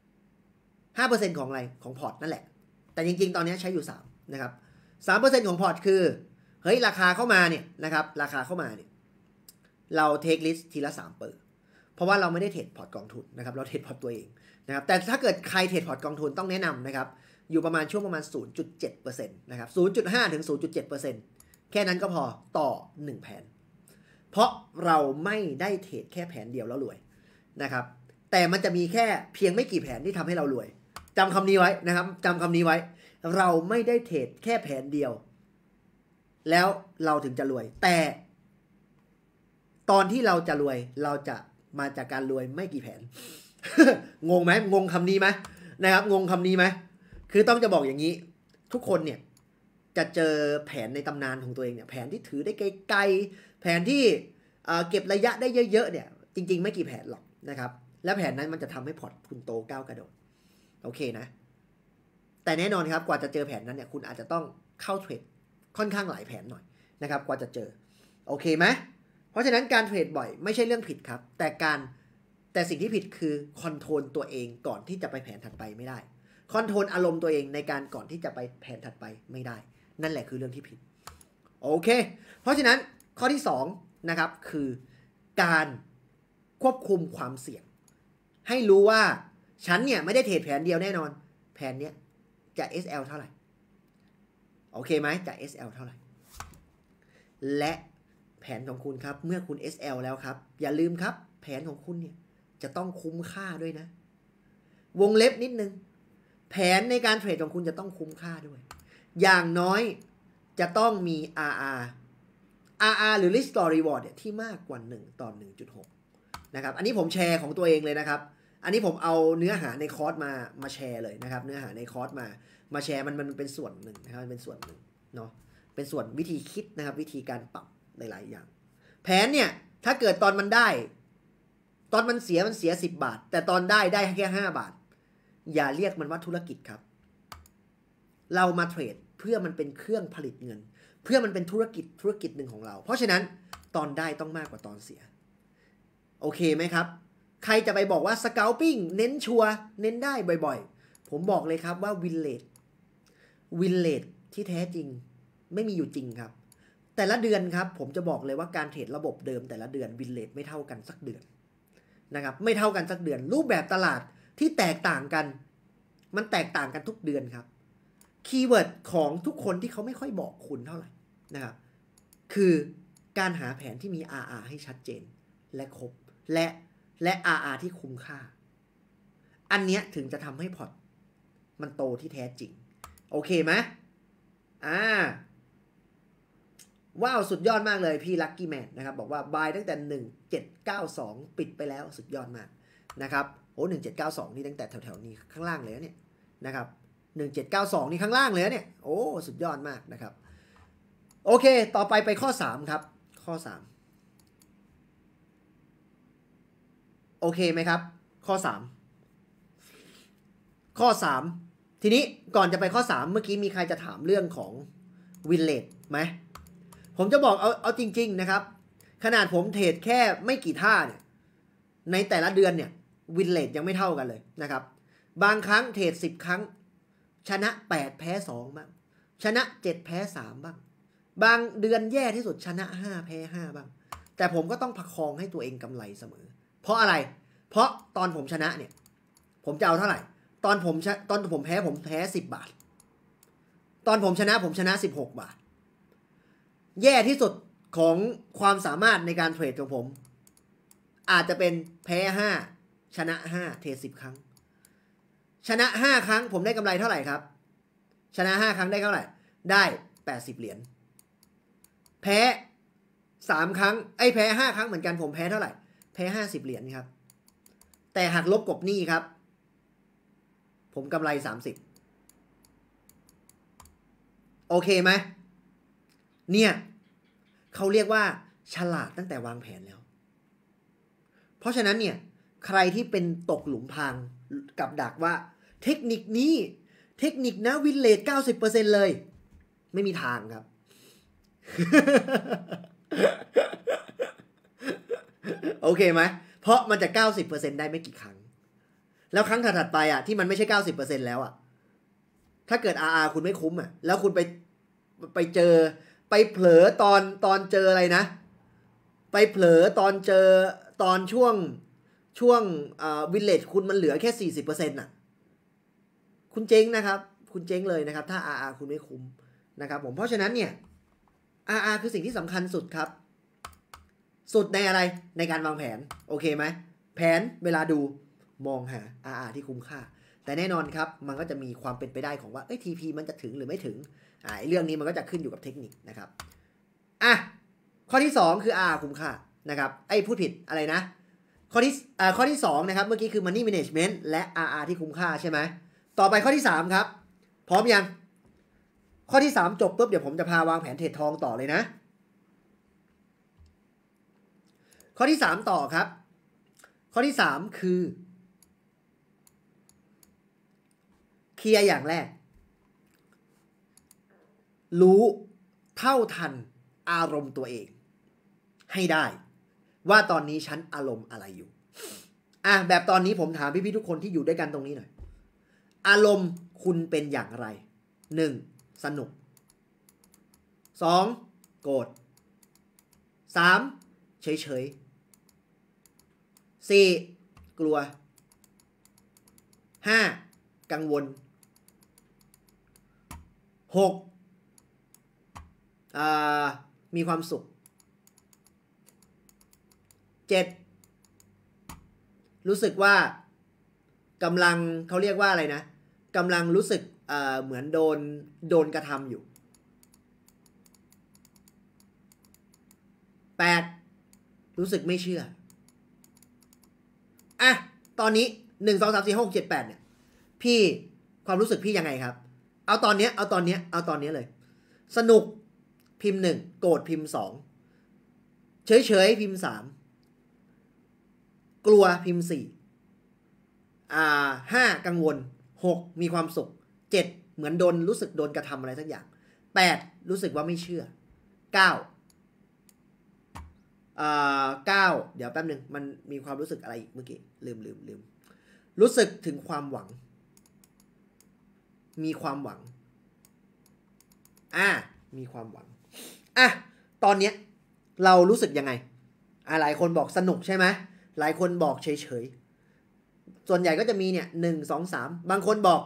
5% ของอะไรของพอร์ตนั่นแหละแต่จริงๆตอนนี้ใช้อยู่3นะครับ 3% ของพอร์ตคือเฮ้ยราคาเข้ามาเนี่ยนะครับราคาเข้ามาเนี่ยเราเทคลิสต์ทีละ3เพราะว่าเราไม่ได้เทรดพอร์ตกองทุนนะครับเราเทรดพอร์ตตัวเองนะครับแต่ถ้าเกิดใครเทรดพอร์ตกองทุนต้องแนะนำนะครับอยู่ประมาณช่วงประมาณ 0.7% นะครับ 0.5 ถึง 0.7% แค่นั้นก็พอต่อ1แผนเพราะเราไม่ได้เทรดแค่แผนเดียวแล้วรวยนะครับแต่มันจะมีแค่เพียงไม่กี่แผนที่ทำให้เรารวยจำคำนี้ไว้นะครับจำคำนี้ไว้เราไม่ได้เทรดแค่แผนเดียวแล้วเราถึงจะรวยแต่ตอนที่เราจะรวยเราจะมาจากการรวยไม่กี่แผน งงไหมงงคำนี้ไหมนะครับงงคำนี้ไหมคือต้องจะบอกอย่างนี้ทุกคนเนี่ยจะเจอแผนในตำนานของตัวเองเนี่ยแผนที่ถือได้ไกลๆแผนที่เก็บระยะได้เยอะๆเนี่ยจริงๆไม่กี่แผนหรอกนะครับและแผนนั้นมันจะทำให้พอร์ตคุณโตก้าวกระโดดโอเคนะแต่แน่นอนครับกว่าจะเจอแผนนั้นเนี่ยคุณอาจจะต้องเข้าเทรดค่อนข้างหลายแผนหน่อยนะครับกว่าจะเจอโอเคไหมเพราะฉะนั้นการเทรดบ่อยไม่ใช่เรื่องผิดครับแต่สิ่งที่ผิดคือคอนโทรลตัวเองก่อนที่จะไปแผนถัดไปไม่ได้คอนโทรลอารมณ์ตัวเองในการก่อนที่จะไปแผนถัดไปไม่ได้นั่นแหละคือเรื่องที่ผิดโอเคเพราะฉะนั้นข้อที่2นะครับคือการควบคุมความเสี่ยงให้รู้ว่าฉันเนี่ยไม่ได้เทรดแผนเดียวแน่นอนแผนเนี้ยจะ SL เท่าไหร่โอเคไหมจะ SL เท่าไหร่และแผนของคุณครับเมื่อคุณ SL แล้วครับอย่าลืมครับแผนของคุณเนี่ยจะต้องคุ้มค่าด้วยนะวงเล็บนิดนึงแผนในการเทรดของคุณจะต้องคุ้มค่าด้วยอย่างน้อยจะต้องมี RR หรือ Risk to Reward เนี่ยที่มากกว่า1 ต่อ 1.6 นะครับอันนี้ผมแชร์ของตัวเองเลยนะครับอันนี้ผมเอาเนื้อหาในคอร์สมาแชร์เลยนะครับเนื้อหาในคอร์สมาแชร์มันเป็นส่วนหนึ่งนะครับเป็นส่วนหนึ่งเนาะเป็นส่วนวิธีคิดนะครับวิธีการปรับหลายๆอย่างแผนเนี่ยถ้าเกิดตอนมันได้ตอนมันเสีย10 บาทแต่ตอนได้แค่5 บาทอย่าเรียกมันว่าธุรกิจครับเรามาเทรดเพื่อมันเป็นเครื่องผลิตเงินเพื่อมันเป็นธุรกิจหนึ่งของเราเพราะฉะนั้นตอนได้ต้องมากกว่าตอนเสียโอเคไหมครับใครจะไปบอกว่า scalping เน้นชัวร์เน้นได้บ่อยๆผมบอกเลยครับว่าวินเลทที่แท้จริงไม่มีอยู่จริงครับแต่ละเดือนครับผมจะบอกเลยว่าการเทรดระบบเดิมแต่ละเดือนวินเลทไม่เท่ากันสักเดือนนะครับไม่เท่ากันสักเดือนรูปแบบตลาดที่แตกต่างกันมันแตกต่างกันทุกเดือนครับคีย์เวิร์ดของทุกคนที่เขาไม่ค่อยบอกคุณเท่าไหร่นะครับคือการหาแผนที่มี RR ให้ชัดเจนและครบและ RR ที่คุ้มค่าอันเนี้ยถึงจะทำให้พอร์ตมันโตที่แท้จริงโอเคไหมว้าวสุดยอดมากเลยพี่ลัคกี้แมนนะครับบอกว่าบายตั้งแต่1792ปิดไปแล้วสุดยอดมากนะครับโอ้1792นี่ตั้งแต่แถวๆนี้ข้างล่างเลยเนี่ยนะครับ1792นี่ข้างล่างเลยเนี่ยโอ้สุดยอดมากนะครับโอเคต่อไปข้อ3ครับข้อ3โอเคไหมครับข้อ3ทีนี้ก่อนจะไปข้อ3เมื่อกี้มีใครจะถามเรื่องของวินเลทไหมผมจะบอกเอาจริงๆนะครับขนาดผมเทรดแค่ไม่กี่ท่าเนี่ยในแต่ละเดือนเนี่ยวินเลทยังไม่เท่ากันเลยนะครับบางครั้งเทรด10 ครั้งชนะ8แพ้2บ้างชนะ7แพ้3บ้างบางเดือนแย่ที่สุดชนะ5แพ้5บ้างแต่ผมก็ต้องประคองให้ตัวเองกำไรเสมอเพราะอะไรเพราะตอนผมชนะเนี่ยผมจะเอาเท่าไหร่ตอนผมแพ้10 บาทตอนผมชนะ16 บาทแย่ที่สุดของความสามารถในการเทรดของผมอาจจะเป็นแพ้5ชนะ5เทรด10 ครั้งชนะ5 ครั้งผมได้กำไรเท่าไหร่ครับชนะ5 ครั้งได้เท่าไหร่ได้80 เหรียญแพ้3 ครั้งแพ้5 ครั้งเหมือนกันผมแพ้เท่าไหร่แพ้50 เหรียญครับแต่หักลบกบหนี้ครับผมกำไร30โอเคไหมเนี่ยเขาเรียกว่าฉลาดตั้งแต่วางแผนแล้วเพราะฉะนั้นเนี่ยใครที่เป็นตกหลุมพรางกับดักว่าเทคนิคนี้เทคนิคนะวินเลท 90% เลยไม่มีทางครับ โอเคไหมเพราะมันจะ 90% ได้ไม่กี่ครั้งแล้วครั้งถัดๆไปอ่ะที่มันไม่ใช่ 90% แล้วอ่ะถ้าเกิด RR คุณไม่คุ้มอ่ะแล้วคุณไปเจอไปเผลอตอนเจออะไรนะไปเผลอตอนเจอตอนช่วงวินเลจคุณมันเหลือแค่ 40% น่ะคุณเจ๊งนะครับคุณเจ๊งเลยนะครับถ้า RR คุณไม่คุ้มนะครับผมเพราะฉะนั้นเนี่ย RR คือสิ่งที่สำคัญสุดครับสุดในอะไรในการวางแผนโอเคไหมแผนเวลาดูมองหา RR ที่คุ้มค่าแต่แน่นอนครับมันก็จะมีความเป็นไปได้ของว่าTP มันจะถึงหรือไม่ถึงเรื่องนี้มันก็จะขึ้นอยู่กับเทคนิคนะครับข้อที่2คือ RR คุ้มค่านะครับพูดผิดอะไรนะข้อที่2นะครับเมื่อกี้คือ Money Management และ RR ที่คุ้มค่าใช่ไหมต่อไปข้อที่3ครับพร้อมยังข้อที่3จบปุ๊บเดี๋ยวผมจะพาวางแผนเทรดทองต่อเลยนะข้อที่3ต่อครับข้อที่3คือเคลียร์อย่างแรกรู้เท่าทันอารมณ์ตัวเองให้ได้ว่าตอนนี้ฉันอารมณ์อะไรอยู่แบบตอนนี้ผมถามพี่ๆทุกคนที่อยู่ด้วยกันตรงนี้หน่อยอารมณ์คุณเป็นอย่างไร1สนุก2โกรธ3เฉยๆ4กลัว5กังวล6มีความสุข7รู้สึกว่ากำลังเขาเรียกว่าอะไรนะกำลังรู้สึกเหมือนโดนกระทำอยู่8รู้สึกไม่เชื่อตอนนี้1 2 3 4 5 6 7 8เนี่ยพี่ความรู้สึกพี่ยังไงครับเอาตอนเนี้ยเลยสนุกพิมพ์1โกรธพิมพ์2เฉยพิมพ์3กลัวพิมพ์4 5กังวล6มีความสุข7เหมือนรู้สึกโดนกระทำอะไรสักอย่าง8รู้สึกว่าไม่เชื่อ9เดี๋ยวแป๊บนึงมันมีความรู้สึกอะไรอีกเมื่อกี้ลืมรู้สึกถึงความหวังมีความหวังมีความหวังตอนนี้เรารู้สึกยังไงหลายคนบอกสนุกใช่ไหมหลายคนบอกเฉยส่วนใหญ่ก็จะมีเนี่ย1 2 3บางคนบอก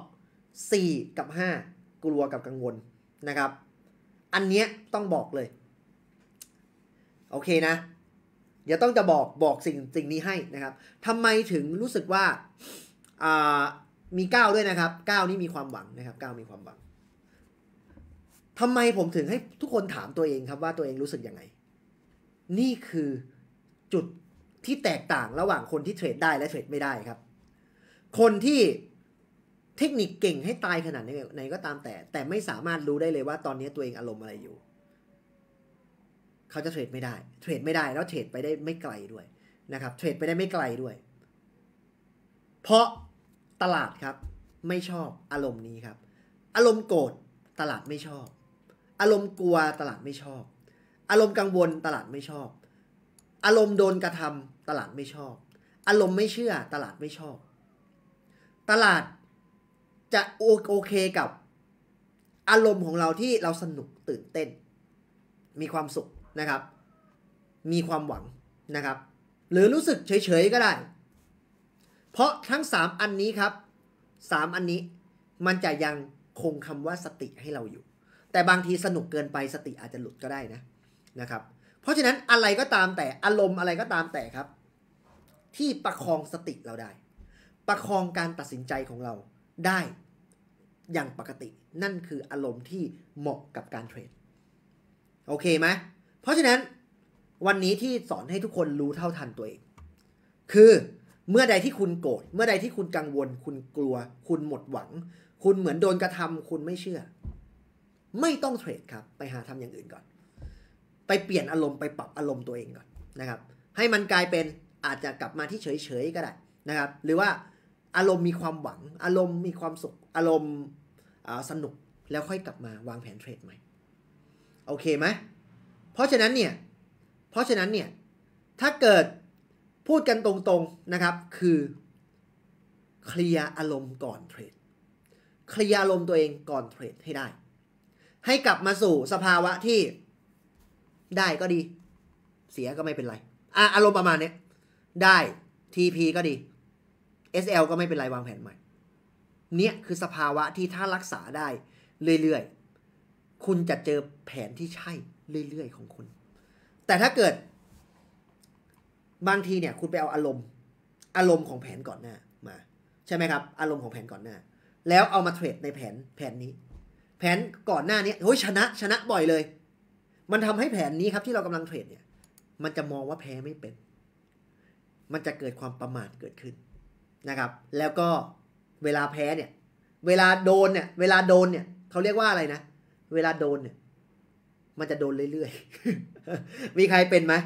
4กับ5กลัวกับกังวลนะครับอันเนี้ยต้องบอกเลยโอเคนะเดี๋ยวต้องจะบอกสิ่งนี้ให้นะครับทำไมถึงรู้สึกว่ามี9ด้วยนะครับ9นี่มีความหวังนะครับ9มีความหวังทำไมผมถึงให้ทุกคนถามตัวเองครับว่าตัวเองรู้สึกยังไงนี่คือจุดที่แตกต่างระหว่างคนที่เทรดได้และเทรดไม่ได้ครับคนที่เทคนิคเก่งให้ตายขนาดไหนก็ตามแต่ไม่สามารถรู้ได้เลยว่าตอนนี้ตัวเองอารมณ์อะไรอยู่เขาจะเทรดไม่ได้แล้วเทรดไปได้ไม่ไกลด้วยนะครับเทรดไปได้ไม่ไกลด้วยเพราะตลาดครับไม่ชอบอารมณ์นี้ครับอารมณ์โกรธตลาดไม่ชอบอารมณ์กลัวตลาดไม่ชอบอารมณ์กังวลตลาดไม่ชอบอารมณ์โดนกระทำตลาดไม่ชอบอารมณ์ไม่เชื่อตลาดไม่ชอบตลาดจะโอเคกับอารมณ์ของเราที่เราสนุกตื่นเต้นมีความสุขนะครับมีความหวังนะครับหรือรู้สึกเฉยๆก็ได้เพราะทั้ง3อันนี้ครับ3อันนี้มันจะยังคงคำว่าสติให้เราอยู่แต่บางทีสนุกเกินไปสติอาจจะหลุดก็ได้นะครับเพราะฉะนั้นอะไรก็ตามแต่อารมณ์อะไรก็ตามแต่ครับที่ประคองสติเราได้ประคองการตัดสินใจของเราได้อย่างปกตินั่นคืออารมณ์ที่เหมาะกับการเทรดโอเคไหมเพราะฉะนั้นวันนี้ที่สอนให้ทุกคนรู้เท่าทันตัวเองคือเมื่อใดที่คุณโกรธเมื่อใดที่คุณกังวลคุณกลัวคุณหมดหวังคุณเหมือนโดนกระทำคุณไม่เชื่อไม่ต้องเทรดครับไปหาทำอย่างอื่นก่อนไปเปลี่ยนอารมณ์ไปปรับอารมณ์ตัวเองก่อนนะครับให้มันกลายเป็นอาจจะกลับมาที่เฉยๆก็ได้นะครับหรือว่าอารมณ์มีความหวังอารมณ์มีความสุขอารมณ์สนุกแล้วค่อยกลับมาวางแผนเทรดใหม่โอเคไหมเพราะฉะนั้นเนี่ยถ้าเกิดพูดกันตรงๆนะครับคือเคลียร์อารมณ์ก่อนเทรดเคลียร์อารมณ์ตัวเองก่อนเทรดให้ได้ให้กลับมาสู่สภาวะที่ได้ก็ดีเสียก็ไม่เป็นไรอารมณ์ประมาณนี้ได้ TP ก็ดี SL ก็ไม่เป็นไรวางแผนใหม่เนี่ยคือสภาวะที่ถ้ารักษาได้เรื่อยๆคุณจะเจอแผนที่ใช่เรื่อยๆของคุณแต่ถ้าเกิดบางทีเนี่ยคุณไปเอาอารมณ์ของแผนก่อนหน้ามาใช่ไหมครับอารมณ์ของแผนก่อนหน้าแล้วเอามาเทรดในแผนนี้แผนก่อนหน้านี้โอ้ยชนะบ่อยเลยมันทำให้แผนนี้ครับที่เรากำลังเทรดเนี่ยมันจะมองว่าแพ้ไม่เป็นมันจะเกิดความประมาทเกิดขึ้นนะครับแล้วก็เวลาแพ้เนี่ยเวลาโดนเนี่ยเขาเรียกว่าอะไรนะเวลาโดนเนี่ยมันจะโดนเรื่อยๆ มีใครเป็นไหม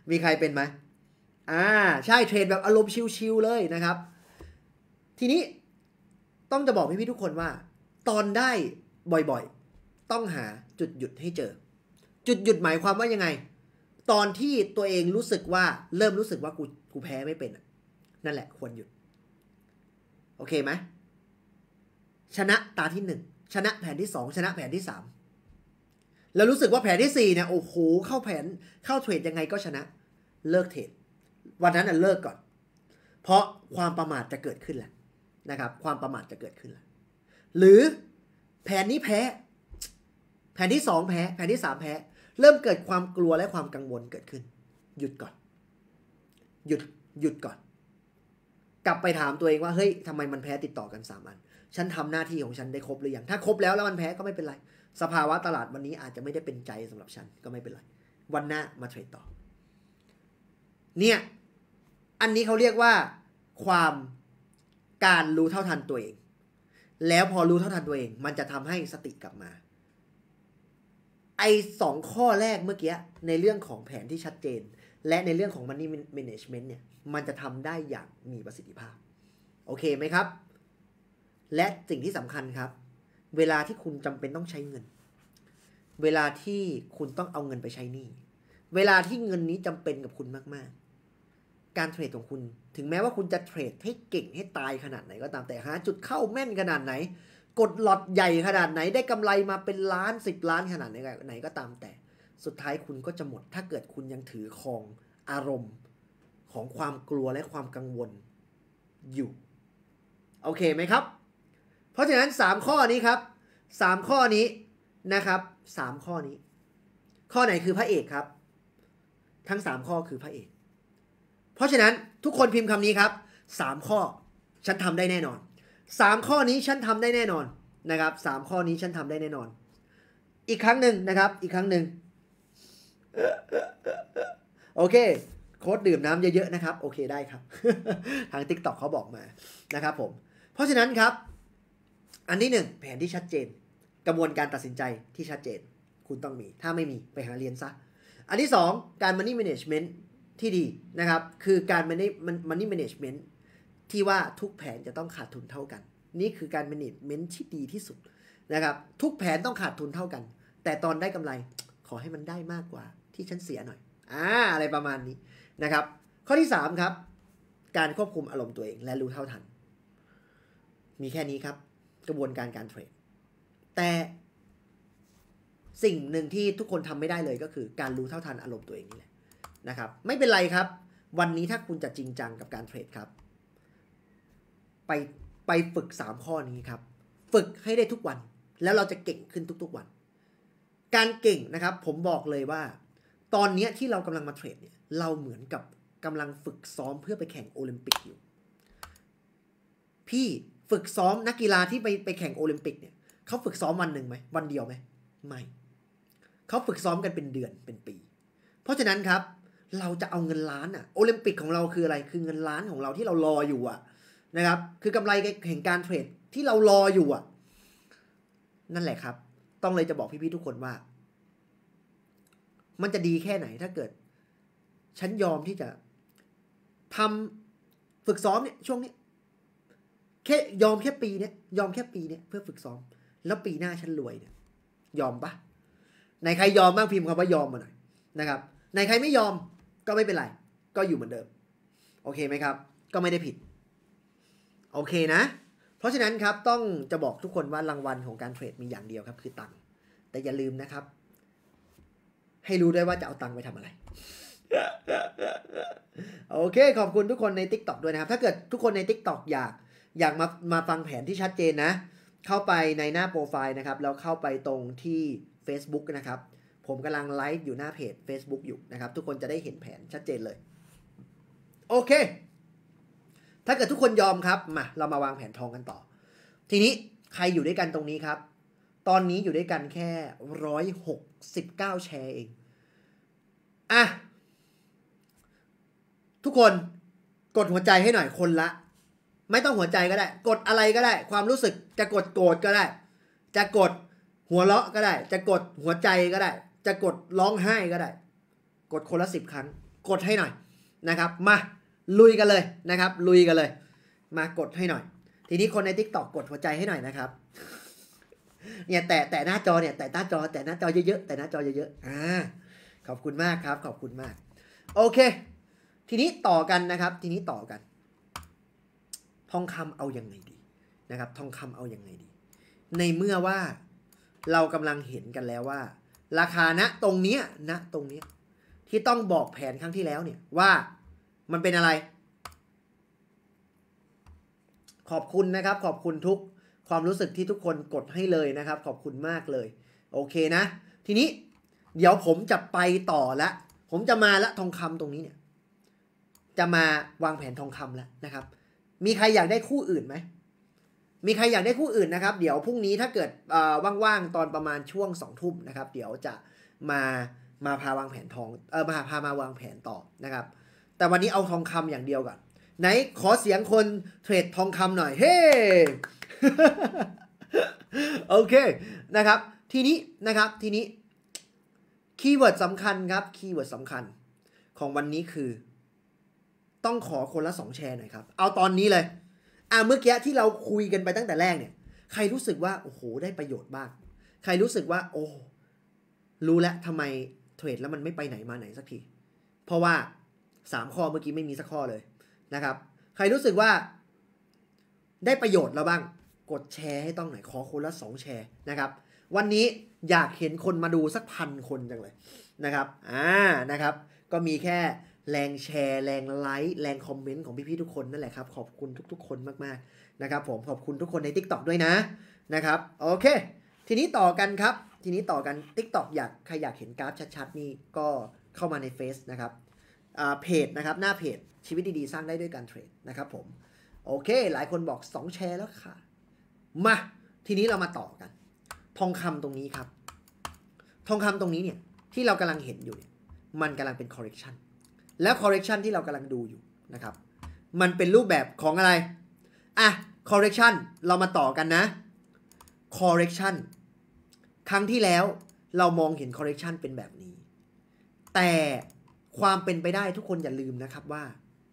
ใช่เทรดแบบอารมณ์ชิลๆเลยนะครับทีนี้ต้องจะบอกพี่ๆทุกคนว่าตอนได้บ่อยๆต้องหาจุดหยุดให้เจอจุดหยุดหมายความว่ายังไงตอนที่ตัวเองรู้สึกว่าเริ่มรู้สึกว่ากูแพ้ไม่เป็นนั่นแหละควรหยุดโอเคไหมชนะตาที่1ชนะแผนที่2ชนะแผนที่3แล้วรู้สึกว่าแผนที่4เนี่ยโอ้โหเข้าเทรดยังไงก็ชนะเลิกเทรดวันนั้นเลิกก่อนเพราะความประมาทจะเกิดขึ้นแหละนะครับความประมาทจะเกิดขึ้นแหละหรือแผนนี้แพ้แผนที่2แพ้แผนที่3แพ้เริ่มเกิดความกลัวและความกังวลเกิดขึ้นหยุดก่อนหยุดก่อนกลับไปถามตัวเองว่าเฮ้ยทำไมมันแพ้ติดต่อกัน3อันฉันทำหน้าที่ของฉันได้ครบหรือยังถ้าครบแล้วมันแพ้ก็ไม่เป็นไรสภาวะตลาดวันนี้อาจจะไม่ได้เป็นใจสำหรับฉันก็ไม่เป็นไรวันหน้ามาเทรดต่อเนี่ยอันนี้เขาเรียกว่าการรู้เท่าทันตัวเองแล้วพอรู้เท่าทันตัวเองมันจะทำให้สติกลับมา2 ข้อแรกเมื่อกี้ในเรื่องของแผนที่ชัดเจนและในเรื่องของ Money Management เนี่ยมันจะทำได้อย่างมีประสิทธิภาพโอเคไหมครับและสิ่งที่สำคัญครับเวลาที่คุณจำเป็นต้องใช้เงินเวลาที่คุณต้องเอาเงินไปใช้หนี้เวลาที่เงินนี้จำเป็นกับคุณมากๆการเทรดของคุณถึงแม้ว่าคุณจะเทรดให้เก่งให้ตายขนาดไหนก็ตามแต่หาจุดเข้าแม่นขนาดไหนกดหลอตใหญ่ขนาดไหนได้กำไรมาเป็นล้าน10 ล้านขนาดไหนก็ตามแต่สุดท้ายคุณก็จะหมดถ้าเกิดคุณยังถือครองอารมณ์ของความกลัวและความกังวลอยู่โอเคไหมครับเพราะฉะนั้น3ข้อนี้ครับ3ข้อนี้นะครับ3ข้อนี้ข้อไหนคือพระเอกครับทั้ง3ข้อคือพระเอกเพราะฉะนั้นทุกคนพิมพ์คำนี้ครับ3ข้อฉันทำได้แน่นอน3ข้อนี้ฉันทำได้แน่นอนนะครับ3ข้อนี้ฉันทำได้แน่นอนอีกครั้งหนึ่งนะครับอีกครั้งหนึ่งโอเคโค้ดดื่มน้ำเยอะๆนะครับโอเคได้ครับ ทาง TikTok เขาบอกมานะครับผมเพราะฉะนั้นครับอันที่1แผนที่ชัดเจนกระบวนการตัดสินใจที่ชัดเจนคุณต้องมีถ้าไม่มีไปหาเรียนซะอันที่2การ Money Management ที่ดีนะครับคือการ Money Management ที่ว่าทุกแผนจะต้องขาดทุนเท่ากันนี่คือการ Management ที่ดีที่สุดนะครับทุกแผนต้องขาดทุนเท่ากันแต่ตอนได้กำไรขอให้มันได้มากกว่าที่ฉันเสียหน่อยอะไรประมาณนี้นะครับข้อที่3ครับการควบคุมอารมณ์ตัวเองและรู้เท่าทันมีแค่นี้ครับกระบวนการเทรดแต่สิ่งหนึ่งที่ทุกคนทำไม่ได้เลยก็คือการรู้เท่าทันอารมณ์ตัวเองนี่แหละนะครับไม่เป็นไรครับวันนี้ถ้าคุณจะจริงจังกับการเทรดครับไปฝึก3ข้อนี้ครับฝึกให้ได้ทุกวันแล้วเราจะเก่งขึ้นทุกๆวันการเก่งนะครับผมบอกเลยว่าตอนนี้ที่เรากำลังมาเทรดเนี่ยเราเหมือนกับกำลังฝึกซ้อมเพื่อไปแข่งโอลิมปิกอยู่พี่ฝึกซ้อมนักกีฬาที่ไปแข่งโอลิมปิกเนี่ยเขาฝึกซ้อมวันหนึ่งไหมวันเดียวไหมไม่เขาฝึกซ้อมกันเป็นเดือนเป็นปีเพราะฉะนั้นครับเราจะเอาเงินล้านโอลิมปิกของเราคืออะไรคือเงินล้านของเราที่เรารออยู่นะครับคือกำไรแห่งการเทรดที่เรารออยู่นั่นแหละครับต้องเลยจะบอกพี่ๆทุกคนว่ามันจะดีแค่ไหนถ้าเกิดฉันยอมที่จะทำฝึกซ้อมเนี่ยช่วงนี้แค่ยอมแค่ปีเนี้ยยอมแค่ปีเนี้ยเพื่อฝึกซ้อมแล้วปีหน้าฉันรวยเนี่ยยอมปะในใครยอมบ้างพิมพ์คำว่ายอมมาหน่อยนะครับในใครไม่ยอมก็ไม่เป็นไรก็อยู่เหมือนเดิมโอเคไหมครับก็ไม่ได้ผิดโอเคนะเพราะฉะนั้นครับต้องจะบอกทุกคนว่ารางวัลของการเทรดมีอย่างเดียวครับคือตังค์แต่อย่าลืมนะครับให้รู้ด้วยว่าจะเอาตังค์ไปทำอะไร โอเคขอบคุณทุกคนใน TikTok ด้วยนะครับถ้าเกิดทุกคนใน TikTok อยากมาฟังแผนที่ชัดเจนนะเข้าไปในหน้าโปรไฟล์นะครับแล้วเข้าไปตรงที่ Facebook นะครับผมกำลังไลฟ์อยู่หน้าเพจ Facebook อยู่นะครับทุกคนจะได้เห็นแผนชัดเจนเลยโอเคถ้าเกิดทุกคนยอมครับมาเรามาวางแผนทองกันต่อทีนี้ใครอยู่ด้วยกันตรงนี้ครับตอนนี้อยู่ด้วยกันแค่169แชร์เองอ่ะทุกคนกดหัวใจให้หน่อยคนละไม่ต้องหัวใจก็ได้กดอะไรก็ได้ความรู้สึกจะกดโกรธก็ได้จะกดหัวเราะก็ได้จะกดหัวใจก็ได้จะกดร้องไห้ก็ได้กดคนละ10 ครั้งกดให้หน่อยนะครับมาลุยกันเลยนะครับลุยกันเลยมากดให้หน่อยทีนี้คนใน TikTok กดหัวใจให้หน่อยนะครับเนี่ยแต่หน้าจอเนี่ยแต่หน้าจอเยอะๆแต่หน้าจอเยอะๆขอบคุณมากครับขอบคุณมากโอเคทีนี้ต่อกันนะครับทีนี้ต่อกันทองคำเอายังไงดีนะครับทองคำเอายังไงดีในเมื่อว่าเรากำลังเห็นกันแล้วว่าราคาณตรงเนี้ยที่ต้องบอกแผนครั้งที่แล้วเนี่ยว่ามันเป็นอะไรขอบคุณนะครับขอบคุณทุกความรู้สึกที่ทุกคนกดให้เลยนะครับขอบคุณมากเลยโอเคนะทีนี้เดี๋ยวผมจะไปต่อละผมจะมาละทองคำตรงนี้เนี่ยจะมาวางแผนทองคำแล้วนะครับมีใครอยากได้คู่อื่นไหมมีใครอยากได้คู่อื่นนะครับเดี๋ยวพรุ่งนี้ถ้าเกิดว่างๆตอนประมาณช่วง2 ทุ่มนะครับเดี๋ยวจะมาพาวางแผนทองพามาวางแผนต่อนะครับแต่วันนี้เอาทองคำอย่างเดียวก่อนไหนขอเสียงคนเทรดทองคำหน่อยเฮ้ โอเคนะครับทีนี้คีย์เวิร์ดสำคัญครับคีย์เวิร์ดสำคัญของวันนี้คือต้องขอคนละ2 แชร์หน่อยครับเอาตอนนี้เลยเมื่อกี้ที่เราคุยกันไปตั้งแต่แรกเนี่ยใครรู้สึกว่าโอ้โหได้ประโยชน์บ้างใครรู้สึกว่าโอ้รู้แล้วทำไมเทรดแล้วมันไม่ไปไหนมาไหนสักทีเพราะว่า3 ข้อเมื่อกี้ไม่มีสักข้อเลยนะครับใครรู้สึกว่าได้ประโยชน์แล้วบ้างกดแชร์ให้ต้องหน่อยขอคนละ2 แชร์นะครับวันนี้อยากเห็นคนมาดูสัก1,000 คนจังเลยนะครับนะครับก็มีแค่แรงแชร์แรงไลค์แรงคอมเมนต์ของพี่ๆทุกคนนั่นแหละครับขอบคุณทุกๆคนมากๆนะครับผมขอบคุณทุกคนใน TikTok ด้วยนะครับโอเคทีนี้ต่อกันครับTikTok ใครอยากเห็นกราฟชัดๆนี่ก็เข้ามาในเฟซนะครับเพจนะครับหน้าเพจชีวิตดีๆสร้างได้ด้วยการเทรดนะครับผมโอเคหลายคนบอก2 แชร์แล้วค่ะมาทีนี้เรามาต่อกันทองคำตรงนี้ครับทองคำตรงนี้เนี่ยที่เรากำลังเห็นอยู่เนี่ยมันกำลังเป็น correction และ correction ที่เรากำลังดูอยู่นะครับมันเป็นรูปแบบของอะไรcorrection เรามาต่อกันนะ correction ครั้งที่แล้วเรามองเห็น correction เป็นแบบนี้แต่ความเป็นไปได้ทุกคนอย่าลืมนะครับว่า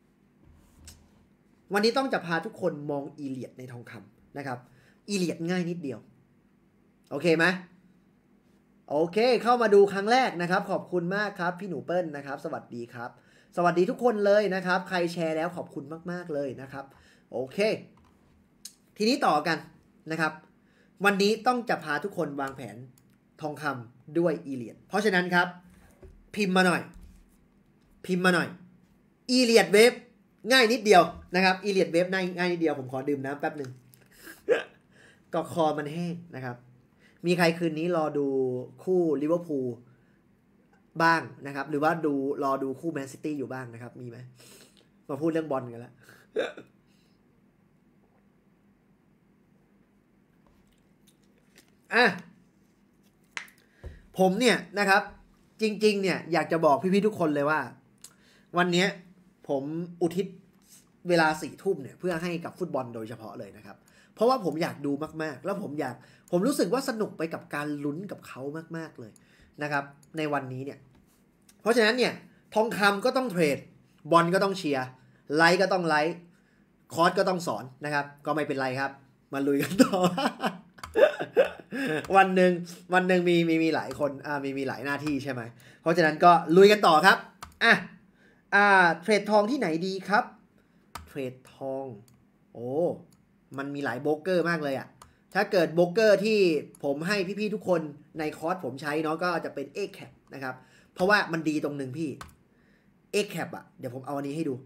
วันนี้ต้องจะพาทุกคนมองอีเลียดในทองคำนะครับอีเลียดง่ายนิดเดียวโอเคไหมโอเคเข้ามาดูครั้งแรกนะครับขอบคุณมากครับพี่หนูเปิ้ลนะครับสวัสดีครับสวัสดีทุกคนเลยนะครับใครแชร์แล้วขอบคุณมากๆเลยนะครับโอเคทีนี้ต่อกันนะครับวันนี้ต้องจะพาทุกคนวางแผนทองคำด้วยอีเลียดเพราะฉะนั้นครับพิมพ์มาหน่อยอีเลียดเวฟง่ายนิดเดียวนะครับอีเลียดเวฟง่ายนิดเดียวผมขอดื่มน้ำแป๊บนึง ก็คอมันแห้งนะครับมีใครคืนนี้รอดูคู่ลิเวอร์พูลบ้างนะครับหรือว่ารอดูคู่แมนซิตี้อยู่บ้างนะครับมีไหมมาพูดเรื่องบอลกันแล้ว ผมเนี่ยนะครับจริงๆเนี่ยอยากจะบอกพี่ๆทุกคนเลยว่าวันนี้ผมอุทิศเวลา4 ทุ่มเนี่ยเพื่อให้กับฟุตบอลโดยเฉพาะเลยนะครับเพราะว่าผมอยากดูมากๆแล้วผมรู้สึกว่าสนุกไปกับการลุ้นกับเขามากๆเลยนะครับในวันนี้เนี่ยเพราะฉะนั้นเนี่ยทองคำก็ต้องเทรดบอลก็ต้องเชียร์ไลฟ์ก็ต้องไลฟ์คอร์สก็ต้องสอนนะครับก็ไม่เป็นไรครับมาลุยกันต่อ วันหนึ่งมีหลายคนมีหลายหน้าที่ใช่ไหมเพราะฉะนั้นก็ลุยกันต่อครับเทรดทองที่ไหนดีครับเทรดทองโอ้มันมีหลายโบรกเกอร์มากเลยถ้าเกิดโบรกเกอร์ที่ผมให้พี่ๆทุกคนในคอร์สผมใช้เนาะก็จะเป็น ACAP นะครับเพราะว่ามันดีตรงหนึ่งพี่ ACAP เดี๋ยวผมเอาอันนี้ให้ดู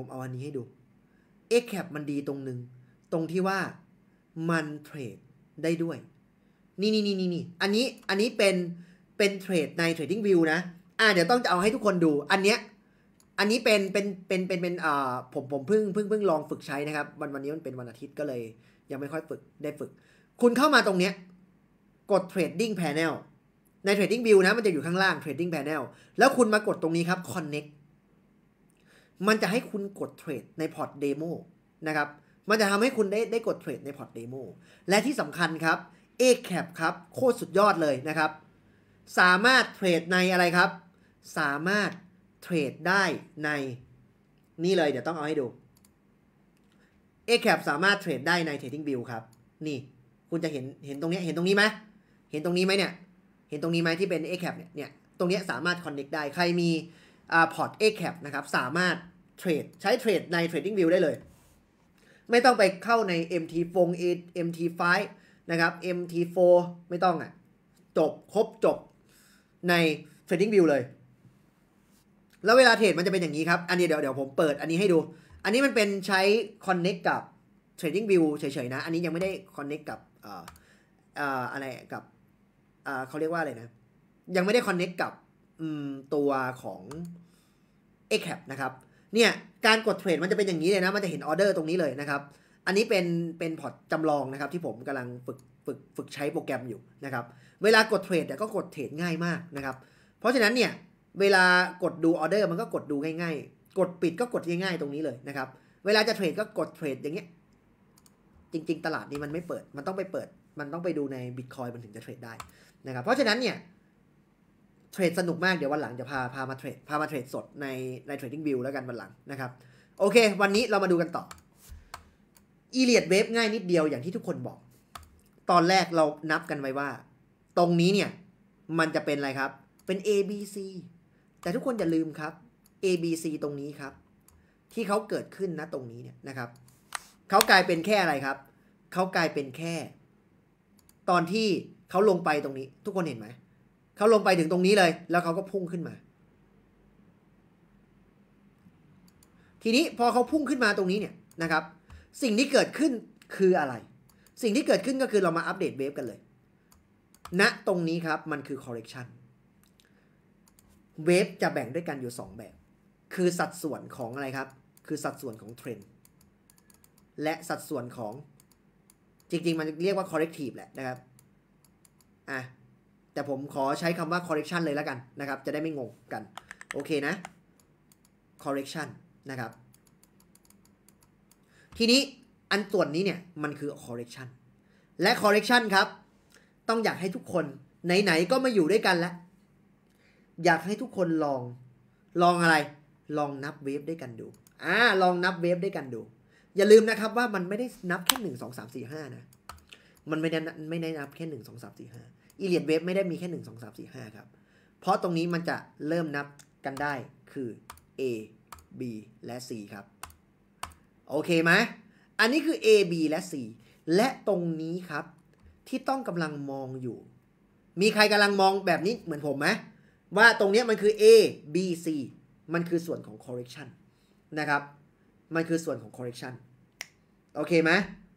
ACAP มันดีตรงหนึ่งตรงที่ว่ามันเทรดได้ด้วยนี่อันนี้เป็นเทรดใน Trading View นะเดี๋ยวต้องจะเอาให้ทุกคนดูอันนี้เป็นผมเพิ่งลองฝึกใช้นะครับวันนี้มันเป็นวันอาทิตย์ก็เลยยังไม่ค่อยได้ฝึกคุณเข้ามาตรงเนี้ยกด Trading Panel ใน Trading View นะมันจะอยู่ข้างล่าง Trading Panel แล้วคุณมากดตรงนี้ครับ Connect มันจะให้คุณกดเทรดในพอร์ตเดโมนะครับมันจะทำให้คุณได้กดเทรดในพอร์ตเดโมและที่สำคัญครับ ACAP ครับโคตรสุดยอดเลยนะครับสามารถเทรดในอะไรครับสามารถเทรดได้ในนี่เลยเดี๋ยวต้องเอาให้ดู ACAP สามารถเทรดได้ใน Trading View ครับนี่คุณจะเห็นตรงนี้เห็นตรงนี้ไหมเห็นตรงนี้ไหมเนี่ยเห็นตรงนี้ไหมที่เป็น ACAP เนี่ยตรงนี้สามารถ Connect ได้ใครมีพอร์ต ACAP นะครับสามารถเทรดใช้เทรดใน Trading View ได้เลยไม่ต้องไปเข้าใน MT5 นะครับ MT4 ไม่ต้องครบจบใน Trading View เลยแล้วเวลาเทรดมันจะเป็นอย่างนี้ครับอันนี้เดี๋ยวผมเปิดอันนี้ให้ดูอันนี้มันเป็นใช้ Connect กับ Trading View เฉยๆนะอันนี้ยังไม่ได้ Connect กับอะไรกับเขาเรียกว่าอะไรนะยังไม่ได้ Connect กับตัวของ ACAP นะครับเนี่ยการกดเทรดมันจะเป็นอย่างนี้เลยนะมันจะเห็นออเดอร์ตรงนี้เลยนะครับอันนี้เป็นพอร์ตจำลองนะครับที่ผมกำลังฝึกใช้โปรแกรมอยู่นะครับเวลากดเทรดก็กดเทรดง่ายมากนะครับเพราะฉะนั้นเนี่ยเวลากดดูออเดอร์มันก็กดดูง่ายๆกดปิดก็กดง่ายๆตรงนี้เลยนะครับเวลาจะเทรดก็กดเทรดอย่างเงี้ยจริงๆตลาดนี้มันไม่เปิดมันต้องไปดูใน Bitcoin มันถึงจะเทรดได้นะครับเพราะฉะนั้นเนี่ยเทรดสนุกมากเดี๋ยววันหลังจะพามาเทรดสดใน Trading View แล้วกันวันหลังนะครับโอเควันนี้เรามาดูกันต่อ Elliott Wave ง่ายนิดเดียวอย่างที่ทุกคนบอกตอนแรกเรานับกันไว้ว่าตรงนี้เนี่ยมันจะเป็นอะไรครับเป็น ABC แต่ทุกคนอย่าลืมครับ ABC ตรงนี้ครับที่เขาเกิดขึ้นนะตรงนี้เนี่ยนะครับเขากลายเป็นแค่อะไรครับเขากลายเป็นแค่ตอนที่เขาลงไปตรงนี้ทุกคนเห็นไหมเขาลงไปถึงตรงนี้เลยแล้วเขาก็พุ่งขึ้นมาทีนี้พอเขาพุ่งขึ้นมาตรงนี้เนี่ยนะครับสิ่งที่เกิดขึ้นคืออะไรสิ่งที่เกิดขึ้นก็คือเรามาอัปเดตเวฟกันเลยณตรงนี้ครับมันคือ correction เวฟจะแบ่งด้วยกันอยู่2แบบคือสัดส่วนของอะไรครับคือสัดส่วนของเทรนด์และสัดส่วนของจริงๆมันเรียกว่า corrective แหละนะครับแต่ผมขอใช้คำว่า correction เลยแล้วกันนะครับจะได้ไม่งงกันโอเคนะ correction นะครับทีนี้อันส่วนนี้เนี่ยมันคือ correction และ correction ครับต้องอยากให้ทุกคนไหนๆก็มาอยู่ด้วยกันแล้วอยากให้ทุกคนลองอะไรลองนับเวฟด้วยกันดูลองนับเวฟด้วยกันดูอย่าลืมนะครับว่ามันไม่ได้นับแค่1 2 3 4 5นะมันไม่ได้นับแค่1 2 3 4 5Elliott Wave ไม่ได้มีแค่1 2 3 4 5ครับเพราะตรงนี้มันจะเริ่มนับกันได้คือ A B และ C ครับโอเคไหมอันนี้คือ A B และ C และตรงนี้ครับที่ต้องกำลังมองอยู่มีใครกำลังมองแบบนี้เหมือนผมไหมว่าตรงนี้มันคือ A B C มันคือส่วนของ correction นะครับมันคือส่วนของ correction โอเคไหม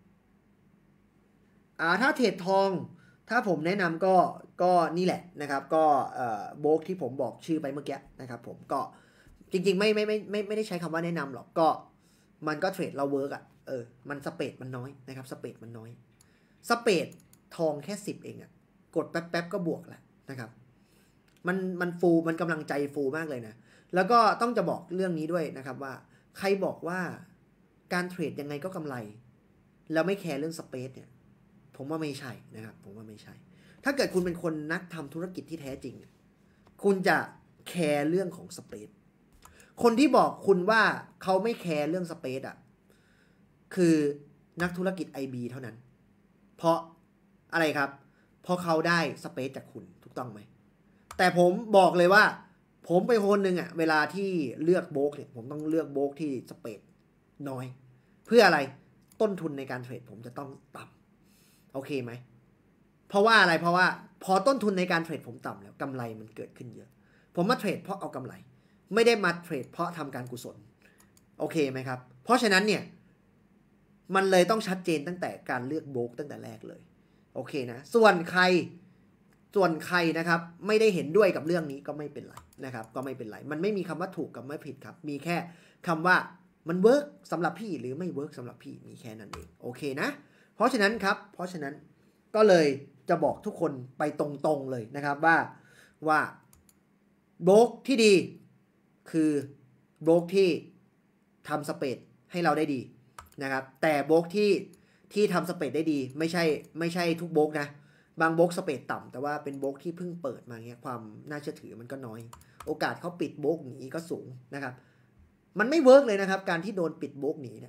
ถ้าเทรดทองถ้าผมแนะนำก็นี่แหละนะครับก็โบรกที่ผมบอกชื่อไปเมื่อกี้นะครับผมก็จริงๆไม่ได้ใช้คำว่าแนะนำหรอกก็มันก็เทรดเราเวิร์กมันสเปดมันน้อยนะครับสเปดมันน้อยสเปดทองแค่10เองกดแป๊บๆก็บวกแล้วนะครับมันฟูมันกำลังใจฟูมากเลยนะแล้วก็ต้องจะบอกเรื่องนี้ด้วยนะครับว่าใครบอกว่าการเทรดยังไงก็กำไรแล้วไม่แคร์เรื่องสเปซเนี่ยผมว่าไม่ใช่นะครับผมว่าไม่ใช่ถ้าเกิดคุณเป็นคนนักทำธุรกิจที่แท้จริงคุณจะแคร์เรื่องของสเปซคนที่บอกคุณว่าเขาไม่แคร์เรื่องสเปซอ่ะคือนักธุรกิจ IB เท่านั้นเพราะอะไรครับเพราะเขาได้สเปซจากคุณถูกต้องไหมแต่ผมบอกเลยว่าผมเป็นคนหนึ่งอ่ะเวลาที่เลือกโบรกเนี่ยผมต้องเลือกโบรกที่สเปซน้อยเพื่ออะไรต้นทุนในการเทรดผมจะต้องต่ำโอเคไหมเพราะว่าอะไรเพราะว่าพอต้นทุนในการเทรดผมต่ำแล้วกำไรมันเกิดขึ้นเยอะผมมาเทรดเพราะเอากำไรไม่ได้มาเทรดเพราะทำการกุศลโอเคไหมครับเพราะฉะนั้นเนี่ยมันเลยต้องชัดเจนตั้งแต่การเลือกโบรกตั้งแต่แรกเลยโอเคนะส่วนใครนะครับไม่ได้เห็นด้วยกับเรื่องนี้ก็ไม่เป็นไรนะครับก็ไม่เป็นไรมันไม่มีคำว่าถูกกับไม่ผิดครับมีแค่คำว่ามันเวิร์กสำหรับพี่หรือไม่เวิร์กสำหรับพี่มีแค่นั้นเองโอเคนะเพราะฉะนั้นก็เลยจะบอกทุกคนไปตรงๆเลยนะครับว่าโบรกที่ดีคือโบรกที่ทำสเปซให้เราได้ดีนะครับแต่โบรกที่ทำสเปซได้ดีไม่ใช่ทุกโบรกนะบางโบรกสเปซต่ำแต่ว่าเป็นโบรกที่เพิ่งเปิดมาเงี้ยความน่าเชื่อถือมันก็น้อยโอกาสเขาปิดโบรกหนีก็สูงนะครับมันไม่เวิร์กเลยนะครับการที่โดนปิดโบรกหนีเนี่ย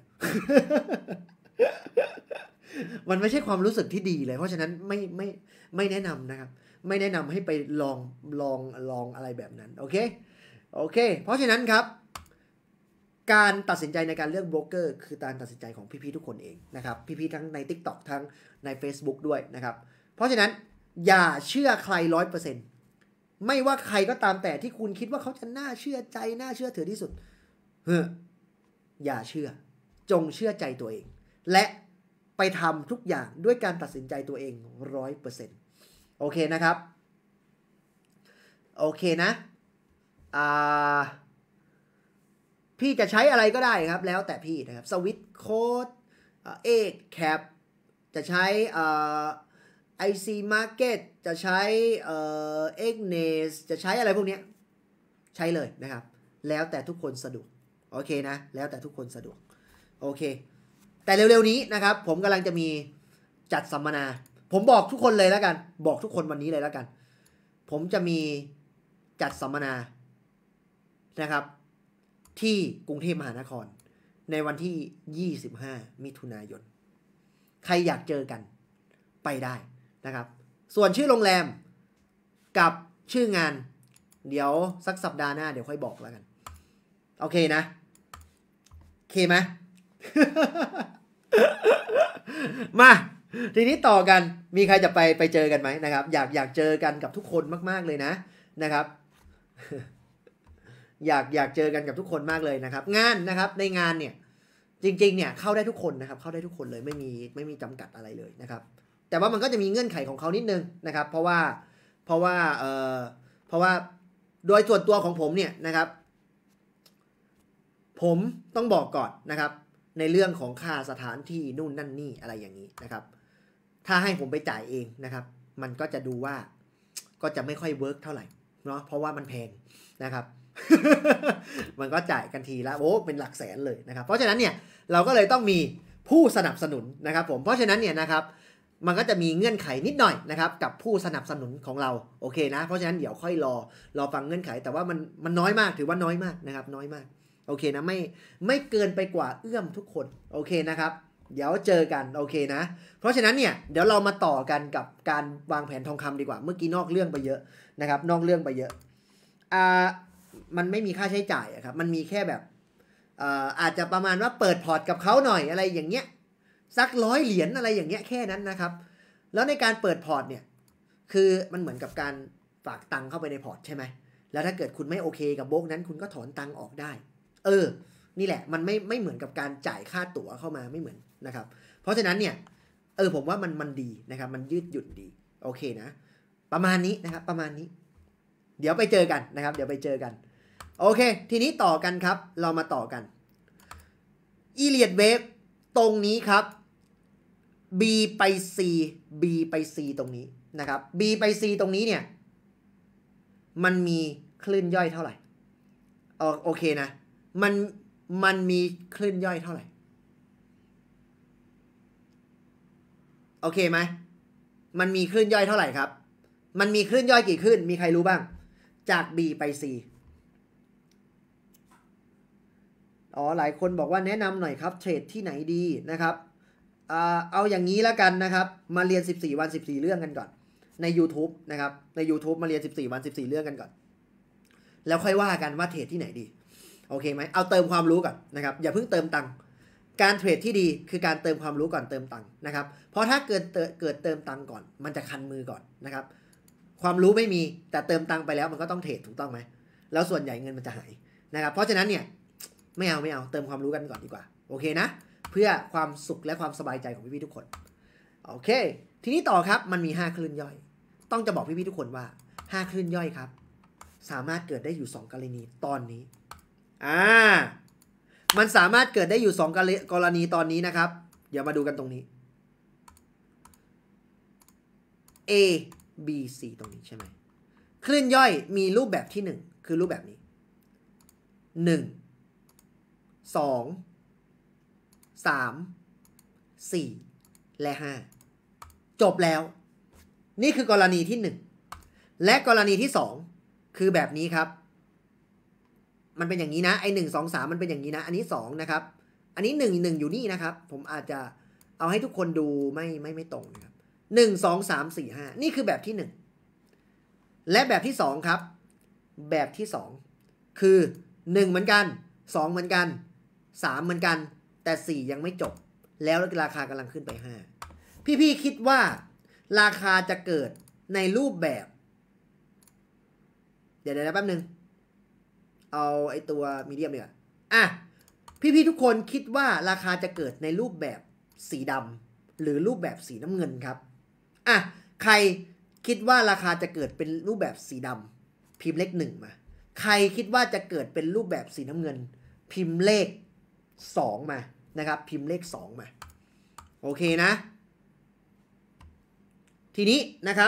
มันไม่ใช่ความรู้สึกที่ดีเลยเพราะฉะนั้นไม่แนะนำนะครับไม่แนะนำให้ไปลองอะไรแบบนั้นโอเคเพราะฉะนั้นครับการตัดสินใจในการเลือกโบรกเกอร์คือการตัดสินใจของพี่ๆทุกคนเองนะครับพี่ๆทั้งใน TikTok ทั้งใน Facebook ด้วยนะครับเพราะฉะนั้นอย่าเชื่อใคร 100% ไม่ว่าใครก็ตามแต่ที่คุณคิดว่าเขาจะน่าเชื่อใจน่าเชื่อถือที่สุดอย่าเชื่อจงเชื่อใจตัวเองและไปทำทุกอย่างด้วยการตัดสินใจตัวเอง 100% โอเคนะครับโอเคนะพี่จะใช้อะไรก็ได้ครับแล้วแต่พี่นะครับสวิตโค้ดแคปจะใช้IC Market จะใช้Exnes จะใช้อะไรพวกนี้ใช้เลยนะครับแล้วแต่ทุกคนสะดวกโอเคนะแล้วแต่ทุกคนสะดวกโอเคแต่เร็วๆนี้นะครับผมกำลังจะมีจัดสัมมนาผมบอกทุกคนเลยแล้วกันบอกทุกคนวันนี้เลยแล้วกันผมจะมีจัดสัมมนานะครับที่กรุงเทพมหานครในวันที่25มิถุนายนใครอยากเจอกันไปได้นะครับส่วนชื่อโรงแรมกับชื่องานเดี๋ยวสักสัปดาห์หน้าเดี๋ยวค่อยบอกแล้วกันโอเคนะโอเคไหม มาทีนี้ต่อกันมีใครจะไปเจอกันไหมนะครับอยากเจอกันกับทุกคนมากๆเลยนะครับ อยากเจอกันกับทุกคนมากเลยนะครับงานนะครับในงานเนี่ยจริงๆเนี่ยเข้าได้ทุกคนนะครับเข้าได้ทุกคนเลยไม่มีจำกัดอะไรเลยนะครับแต่ว่ามันก็จะมีเงื่อนไขของเขานิดนึงนะครับเพราะว่าโดยส่วนตัวของผมเนี่ยนะครับผมต้องบอกก่อนนะครับในเรื่องของค่าสถานที่นู่นนั่นนี่อะไรอย่างนี้นะครับถ้าให้ผมไปจ่ายเองนะครับมันก็จะดูว่าก็จะไม่ค่อยเวิร์กเท่าไหร่เนาะเพราะว่ามันแพงนะครับ มันก็จ่ายกันทีละเป็นหลักแสนเลยนะครับเพราะฉะนั้นเนี่ยเราก็เลยต้องมีผู้สนับสนุนนะครับผมเพราะฉะนั้นเนี่ยนะครับมันก็จะมีเงื่อนไขนิดหน่อยนะครับกับผู้สนับสนุนของเราโอเคนะเพราะฉะนั้นเดี๋ยวค่อยรอฟังเงื่อนไขแต่ว่ามันน้อยมากถือว่าน้อยมากนะครับน้อยมากโอเคนะไม่เกินไปกว่าเอื้อมทุกคนโอเคนะครับเดี๋ยวเจอกันโอเคนะเพราะฉะนั้นเนี่ยเดี๋ยวเรามาต่อกันกับการวางแผนทองคำดีกว่าเมื่อกี้นอกเรื่องไปเยอะนะครับนอกเรื่องไปเยอะมันไม่มีค่าใช้จ่ายอะครับมันมีแค่แบบอาจจะประมาณว่าเปิดพอร์ตกับเขาหน่อยอะไรอย่างเงี้ยสัก100 เหรียญอะไรอย่างเงี้ยแค่นั้นนะครับแล้วในการเปิดพอร์ตเนี่ยคือมันเหมือนกับการฝากตังค์เข้าไปในพอร์ตใช่ไหมแล้วถ้าเกิดคุณไม่โอเคกับโบรกนั้นคุณก็ถอนตังค์ออกได้นี่แหละมันไม่เหมือนกับการจ่ายค่าตั๋วเข้ามาไม่เหมือนนะครับเพราะฉะนั้นเนี่ยผมว่ามันดีนะครับมันยืดหยุ่นดีโอเคนะประมาณนี้นะครับประมาณนี้เดี๋ยวไปเจอกันนะครับเดี๋ยวไปเจอกันโอเคทีนี้ต่อกันครับเรามาต่อกันอีเลียดเวฟตรงนี้ครับ B ไป C ตรงนี้นะครับ B ไป C ตรงนี้เนี่ยมันมีคลื่นย่อยเท่าไหร่โอเคนะมันมีคลื่นย่อยเท่าไหร่โอเคไหมมันมีคลื่นย่อยเท่าไหร่ครับมันมีคลื่นย่อยกี่คลื่นมีใครรู้บ้างจาก B ไป C หลายคนบอกว่าแนะนำหน่อยครับเทรดที่ไหนดีนะครับเอาอย่างนี้แล้วกันนะครับมาเรียน14วัน14เรื่องกันก่อนใน YouTube นะครับใน YouTube มาเรียน14วัน14เรื่องกันก่อนแล้วค่อยว่ากันว่าเทรดที่ไหนดีโอเคไหมเอาเติมความรู้ก่อนนะครับอย่าเพิ่งเติมตังค์การเทรดที่ดีคือการเติมความรู้ก่อนเติมตังค์นะครับเพราะถ้าเกิดเติมตังค์ก่อนมันจะคันมือก่อนนะครับความรู้ไม่มีแต่เติมตังค์ไปแล้วมันก็ต้องเทรดถูกต้องไหมแล้วส่วนใหญ่เงินมันจะหายนะครับเพราะฉะนั้นเนี่ยไม่เอาเติมความรู้กันก่อนดีกว่าโอเคนะเพื่อความสุขและความสบายใจของพี่ๆทุกคนโอเคทีนี้ต่อครับมันมี5คลื่นย่อยต้องจะบอกพี่ๆทุกคนว่า5คลื่นย่อยครับสามารถเกิดได้อยู่2กรณีตอนนี้มันสามารถเกิดได้อยู่2กรณีตอนนี้นะครับเดี๋ยวมาดูกันตรงนี้ A B C ตรงนี้ใช่ไหมคลื่นย่อยมีรูปแบบที่1คือรูปแบบนี้1 2 3 4และ5จบแล้วนี่คือกรณีที่1และกรณีที่2คือแบบนี้ครับมันเป็นอย่างนี้นะไอ้1 2 3มันเป็นอย่างนี้นะอันนี้2นะครับอันนี้1อยู่นี่นะครับผมอาจจะเอาให้ทุกคนดูไม่ตรงนะครับ1 2 3 4 5นี่คือแบบที่1และแบบที่2ครับแบบที่2คือ1เหมือนกัน2เหมือนกัน3เหมือนกันแต่4ยังไม่จบแล้วราคากำลังขึ้นไป5พี่คิดว่าราคาจะเกิดในรูปแบบเดี๋ยวแป๊บนึงเอาไอตัวมีเดียมดีกว่าพี่ทุกคนคิดว่าราคาจะเกิดในรูปแบบสีดำหรือรูปแบบสีน้ำเงินครับใครคิดว่าราคาจะเกิดเป็นรูปแบบสีดำพิมพ์เลข1มาใครคิดว่าจะเกิดเป็นรูปแบบสีน้ำเงินพิมพ์เลข2มานะครับพิมพ์เลข2มาโอเคนะทีนี้นะครับ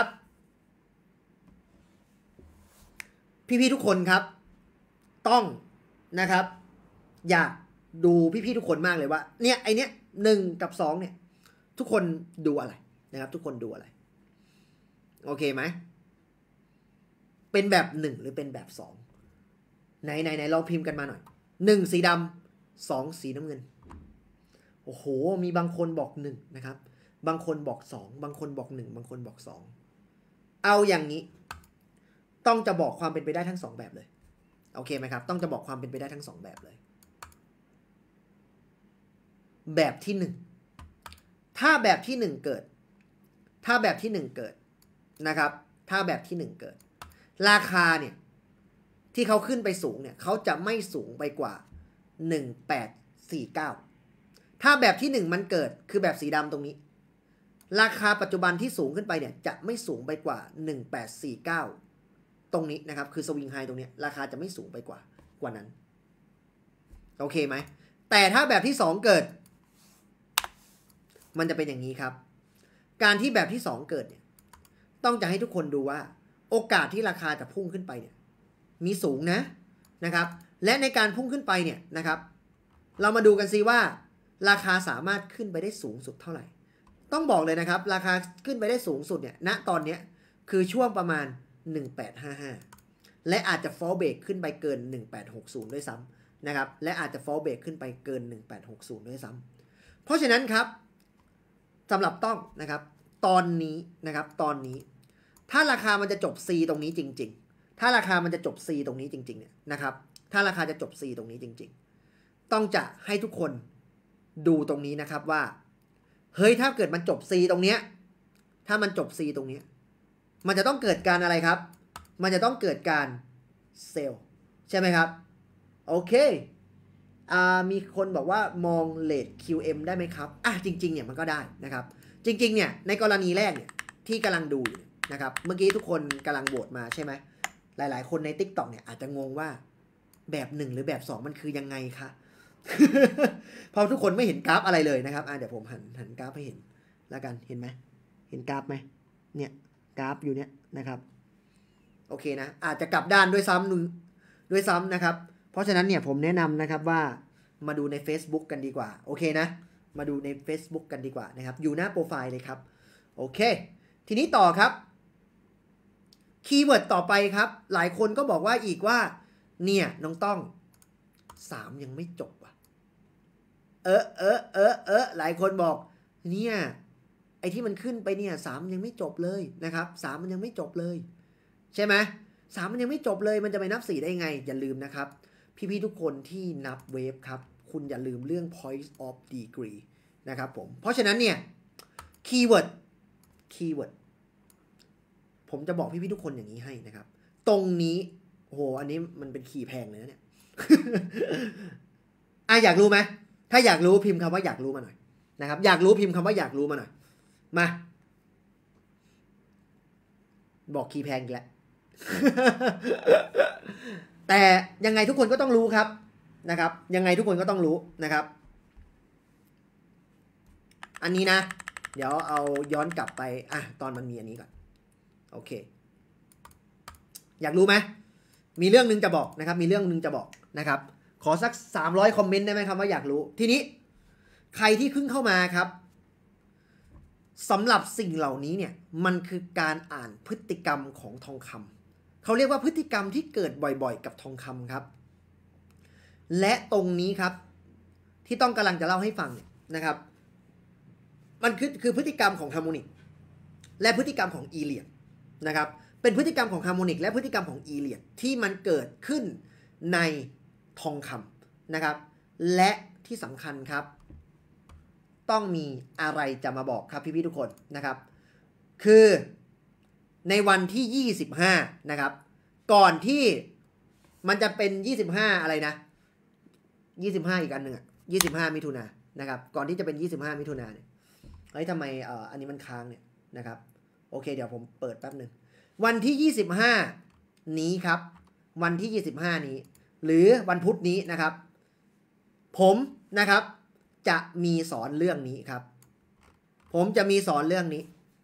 พี่ทุกคนครับต้องนะครับอยากดูพี่ทุกคนมากเลยว่าเนี่ยไอเนี้ย1กับ2เนี่ยทุกคนดูอะไรนะครับทุกคนดูอะไรโอเคไหมเป็นแบบ1หรือเป็นแบบ2ไหนลองพิมพ์กันมาหน่อย1สีดำ2สีน้ำเงินโอ้โหมีบางคนบอก1นะครับบางคนบอก2บางคนบอก1บางคนบอก2เอาอย่างนี้ต้องจะบอกความเป็นไปได้ทั้ง2แบบเลยโอเคไหมครับต้องจะบอกความเป็นไปได้ทั้ง2แบบเลยแบบที่1ถ้าแบบที่1เกิดนะครับถ้าแบบที่1เกิดราคาเนี่ยที่เขาขึ้นไปสูงเนี่ยเขาจะไม่สูงไปกว่า1849ถ้าแบบที่1มันเกิดคือแบบสีดำตรงนี้ราคาปัจจุบันที่สูงขึ้นไปเนี่ยจะไม่สูงไปกว่า1849ตรงนี้นะครับคือสวิงไฮตรงนี้ราคาจะไม่สูงไปกว่านั้นโอเคไหมแต่ถ้าแบบที่2เกิดมันจะเป็นอย่างนี้ครับการที่แบบที่2เกิดเนี่ยต้องจะให้ทุกคนดูว่าโอกาสที่ราคาจะพุ่งขึ้นไปเนี่ยมีสูงนะครับและในการพุ่งขึ้นไปเนี่ยนะครับเรามาดูกันซิว่าราคาสามารถขึ้นไปได้สูงสุดเท่าไหร่ต้องบอกเลยนะครับราคาขึ้นไปได้สูงสุดเนี่ยณตอนนี้คือช่วงประมาณ1855และอาจจะ fall break ขึ้นไปเกิน1860ด้วยซ้ำนะครับและอาจจะ fall break ขึ้นไปเกิน1860ด้วยซ้ำเพราะฉะนั้นครับสำหรับต้องนะครับตอนนี้นะครับตอนนี้ถ้าราคามันจะจบ C ตรงนี้จริงๆถ้าราคามันจะจบ C ตรงนี้จริงๆเนี่ยนะครับถ้าราคาจะจบ C ตรงนี้จริงๆต้องจะให้ทุกคนดูตรงนี้นะครับว่าเฮ้ยถ้าเกิดมันจบ C ตรงเนี้ยถ้ามันจบ C ตรงนี้มันจะต้องเกิดการอะไรครับมันจะต้องเกิดการเซลล์ใช่ไหมครับโอเคมีคนบอกว่ามองเลท QM ได้ไหมครับจริงๆเนี่ยมันก็ได้นะครับจริงๆเนี่ยในกรณีแรกเนี่ยที่กำลังดูนะครับเมื่อกี้ทุกคนกำลังโหวตมาใช่ไหมหลายๆคนใน TikTok เนี่ยอาจจะงงว่าแบบ1หรือแบบ2มันคือยังไงคะ เพราะทุกคนไม่เห็นกราฟอะไรเลยนะครับเดี๋ยวผมหันกราฟให้เห็นแล้วกันเห็นไหมเห็นกราฟไหมเนี่ยกราฟอยู่เนี่ยนะครับโอเคนะอาจจะกลับด้านด้วยซ้ำนะครับเพราะฉะนั้นเนี่ยผมแนะนำนะครับว่ามาดูใน Facebook กันดีกว่าโอเคนะมาดูใน Facebook กันดีกว่านะครับอยู่หน้าโปรไฟล์เลยครับโอเคทีนี้ต่อครับคีย์เวิร์ดต่อไปครับหลายคนก็บอกว่าอีกว่าเนี่ยน้องต้อง3ยังไม่จบว่ะหลายคนบอกเนี่ยไอ้ที่มันขึ้นไปเนี่ย3มันยังไม่จบเลยนะครับ3มันยังไม่จบเลยใช่ไหม3มันยังไม่จบเลยมันจะไปนับ4ได้ไงอย่าลืมนะครับพี่ๆทุกคนที่นับเวฟครับคุณอย่าลืมเรื่อง point of degree นะครับผมเพราะฉะนั้นเนี่ยคีย์เวิร์ดผมจะบอกพี่ๆทุกคนอย่างนี้ให้นะครับตรงนี้โอ้โหอันนี้มันเป็นคีย์แพงเลยนะเนี่ย อยากรู้ไหมถ้าอยากรู้พิมพ์คำว่าอยากรู้มาหน่อยนะครับอยากรู้พิมพ์คำว่าอยากรู้มาหน่อยมาบอกคีย์แพงอีกแล้ว แต่ยังไงทุกคนก็ต้องรู้ครับนะครับยังไงทุกคนก็ต้องรู้นะครับอันนี้นะเดี๋ยวเอาย้อนกลับไปตอนมันมีอันนี้ก่อนโอเคอยากรู้ไหมมีเรื่องนึงจะบอกนะครับมีเรื่องนึงจะบอกนะครับขอสัก300คอมเมนต์ได้ไหมครับว่าอยากรู้ทีนี้ใครที่เพิ่งเข้ามาครับสำหรับสิ่งเหล่านี้เนี่ยมันคือการอ่านพฤติกรรมของทองคำเขาเรียกว่าพฤติกรรมที่เกิดบ่อยๆกับทองคำครับและตรงนี้ครับที่ต้องกำลังจะเล่าให้ฟังเนี่ยนะครับมันคือพฤติกรรมของฮาร์โมนิกและพฤติกรรมของอีเลียดนะครับเป็นพฤติกรรมของฮาร์โมนิกและพฤติกรรมของอีเลียดที่มันเกิดขึ้นในทองคำนะครับและที่สำคัญครับต้องมีอะไรจะมาบอกครับพี่ๆทุกคนนะครับคือในวันที่25นะครับก่อนที่มันจะเป็น25อะไรนะ25อีกอันหนึ่ง25มิถุนายนนะครับก่อนที่จะเป็น25มิถุนายนเนี่ยทำไมอันนี้มันค้างเนี่ยนะครับโอเคเดี๋ยวผมเปิดแป๊บนึงวันที่25นี้ครับวันที่25นี้หรือวันพุธนี้นะครับผมนะครับจะมีสอนเรื่องนี้ครับผมจะมีสอนเรื่องนี้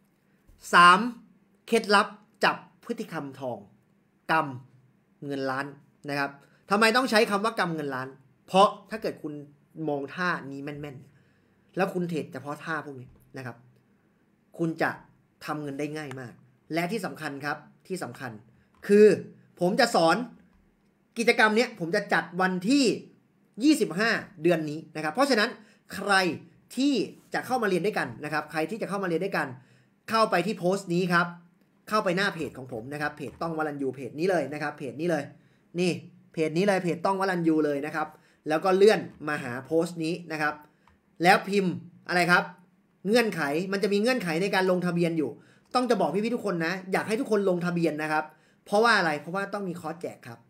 3เคล็ดลับจับพฤติกรรมทองกำเงินล้านนะครับทำไมต้องใช้คำว่ากำเงินล้านเพราะถ้าเกิดคุณมองท่านี้แม่นๆแล้วคุณเทรดเฉพาะท่าพวกนี้นะครับคุณจะทำเงินได้ง่ายมากและที่สำคัญครับที่สำคัญคือผมจะสอนกิจกรรมนี้ผมจะจัดวันที่25เดือนนี้นะครับเพราะฉะนั้นใครที่จะเข้ามาเรียนด้วยกันนะครับใครที่จะเข้ามาเรียนด้วยกันเข้าไปที่โพสต์นี้ครับเข้าไปหน้าเพจของผมนะครับเพจต้องวรัญยูเพจนี้เลยนะครับเพจนี้เลยนี่เพจนี้เลยเพจต้องวรัญยูเลยนะครับแล้วก็เลื่อนมาหาโพสต์นี้นะครับแล้วพิมพ์อะไรครับเงื่อนไขมันจะมีเงื่อนไขในการลงทะเบียนอยู่ต้องจะบอกพี่ๆทุกคนนะอยากให้ทุกคนลงทะเบียนนะครับเพราะว่าอะไรเพราะว่าต้องมีคอร์สแจกครับ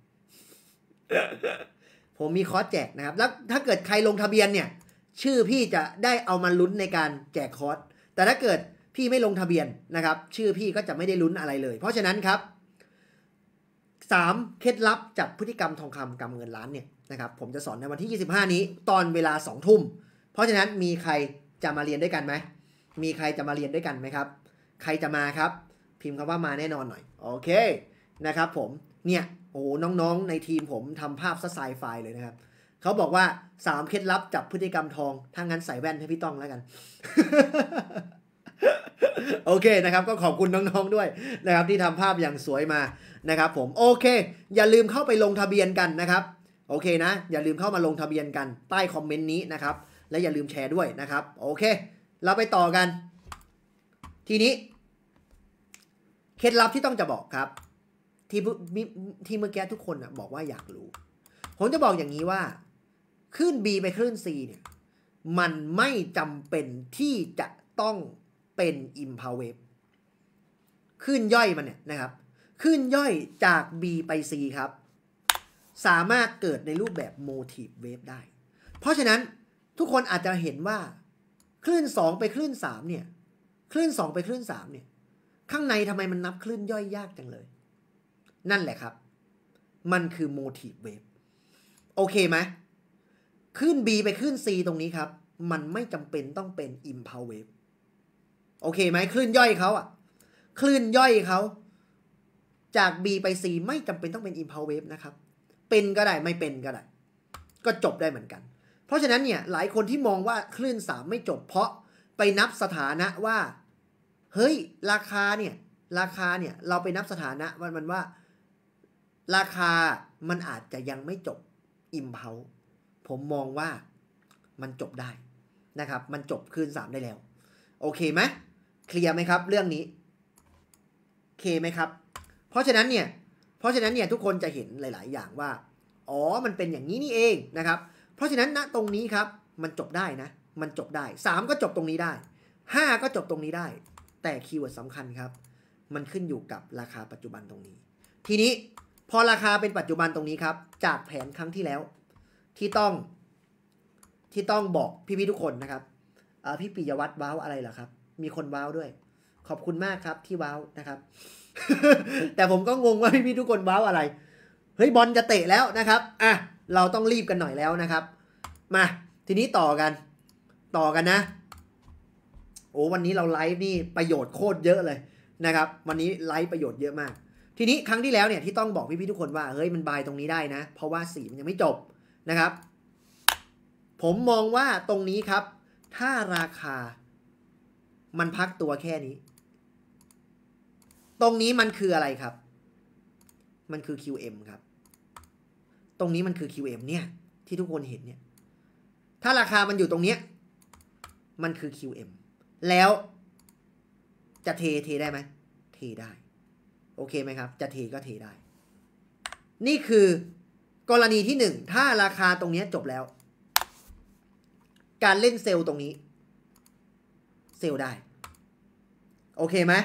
ผมมีคอร์สแจกนะครับแล้วถ้าเกิดใครลงทะเบียนเนี่ยชื่อพี่จะได้เอามาลุ้นในการแจกคอร์สแต่ถ้าเกิดพี่ไม่ลงทะเบียนนะครับชื่อพี่ก็จะไม่ได้ลุ้นอะไรเลยเพราะฉะนั้นครับ3เคล็ดลับจับพฤติกรรมทองคำกำเงินล้านเนี่ยนะครับผมจะสอนในวันที่25นี้ตอนเวลา 20:00 นเพราะฉะนั้นมีใครจะมาเรียนด้วยกันไหมมีใครจะมาเรียนด้วยกันไหมครับใครจะมาครับพิมพ์คำว่ามาแน่นอนหน่อยโอเคนะครับผมเนี่ยโอ้น้องๆในทีมผมทำภาพซะไซไฟเลยนะครับเขาบอกว่า3เคล็ดลับจับพฤติกรรมทองถ้างั้นใส่แว่นให้พี่ต้องแล้วกัน โอเคนะครับก็ขอบคุณน้องๆด้วยนะครับที่ทำภาพอย่างสวยมานะครับผมโอเคอย่าลืมเข้าไปลงทะเบียนกันนะครับโอเคนะอย่าลืมเข้ามาลงทะเบียนกันใต้คอมเมนต์นี้นะครับและอย่าลืมแชร์ด้วยนะครับโอเคเราไปต่อกันทีนี้เคล็ดลับที่ต้องจะบอกครับที่เมื่อกี้ทุกคนบอกว่าอยากรู้ผมจะบอกอย่างนี้ว่าคลื่น B ไปคลื่น C เนี่ยมันไม่จำเป็นที่จะต้องเป็น Impulse Wave คลื่นย่อยมันเนี่ยนะครับคลื่นย่อยจาก B ไป C ครับสามารถเกิดในรูปแบบ Motive Wave ได้เพราะฉะนั้นทุกคนอาจจะเห็นว่าคลื่น2ไปคลื่น3เนี่ยคลื่น2ไปคลื่น3เนี่ยข้างในทำไมมันนับคลื่นย่อยยากจังเลยนั่นแหละครับมันคือ Motive Wave โอเคไหมคลื่น B ไปคลื่น C ตรงนี้ครับมันไม่จำเป็นต้องเป็น Impulse Wave โอเคไหมคลื่นย่อยเขาคลื่นย่อยเขาจาก B ไป C ไม่จำเป็นต้องเป็น Impulse Wave นะครับเป็นก็ได้ไม่เป็นก็ได้ก็จบได้เหมือนกันเพราะฉะนั้นเนี่ยหลายคนที่มองว่าคลื่น3ไม่จบเพราะไปนับสถานะว่าเฮ้ยราคาเนี่ยเราไปนับสถานะมันว่าราคามันอาจจะยังไม่จบ Impulse ผมมองว่ามันจบได้นะครับมันจบคืน3ได้แล้วโอเคไหมเคลียร์ไหมครับเรื่องนี้โอเคไหมครับเพราะฉะนั้นเนี่ยทุกคนจะเห็นหลายๆอย่างว่าอ๋อมันเป็นอย่างนี้นี่เองนะครับเพราะฉะนั้นณตรงนี้ครับมันจบได้นะมันจบได้3ก็จบตรงนี้ได้5ก็จบตรงนี้ได้แต่คีย์เวิร์ดสำคัญครับมันขึ้นอยู่กับราคาปัจจุบันตรงนี้ทีนี้พอราคาเป็นปัจจุบันตรงนี้ครับจากแผนครั้งที่แล้วที่ต้องบอกพี่ๆทุกคนนะครับพี่ปิยวัฒน์ว้าวอะไรเหรอครับมีคนว้าวด้วยขอบคุณมากครับที่ว้าวนะครับ แต่ผมก็งงว่าพี่ๆทุกคนว้าวอะไรเฮ้ยบอลจะเตะแล้วนะครับอ่ะเราต้องรีบกันหน่อยแล้วนะครับมาทีนี้ต่อกันนะโอ้วันนี้เราไลฟ์นี่ประโยชน์โคตรเยอะเลยนะครับวันนี้ไลฟ์ประโยชน์เยอะมากทีนี้ครั้งที่แล้วเนี่ยที่ต้องบอกพี่ๆทุกคนว่าเฮ้ยมันบายตรงนี้ได้นะเพราะว่าสีมันยังไม่จบนะครับผมมองว่าตรงนี้ครับถ้าราคามันพักตัวแค่นี้ตรงนี้มันคืออะไรครับมันคือ QM ครับตรงนี้มันคือ QM เนี่ยที่ทุกคนเห็นเนี่ยถ้าราคามันอยู่ตรงเนี้ยมันคือ QM แล้วจะเทได้ไหมเทได้โอเคไหมครับจะเทก็เทได้นี่คือกรณีที่1ถ้าราคาตรงนี้จบแล้วการเล่นเซลล์ตรงนี้เซลล์ได้โอเคไหม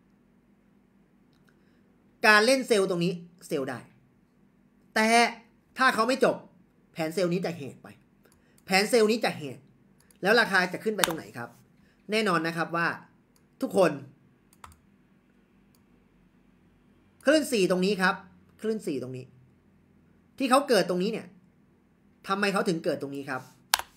การเล่นเซลล์ตรงนี้เซลล์ได้แต่ถ้าเขาไม่จบแผนเซลล์นี้จะแหกไปแผนเซลล์นี้จะแหกแล้วราคาจะขึ้นไปตรงไหนครับแน่นอนนะครับว่าทุกคนคลื่น4ตรงนี้ครับคลื่น4ตรงนี้ที่เขาเกิดตรงนี้เนี่ยทำไมเขาถึงเกิดตรงนี้ครับ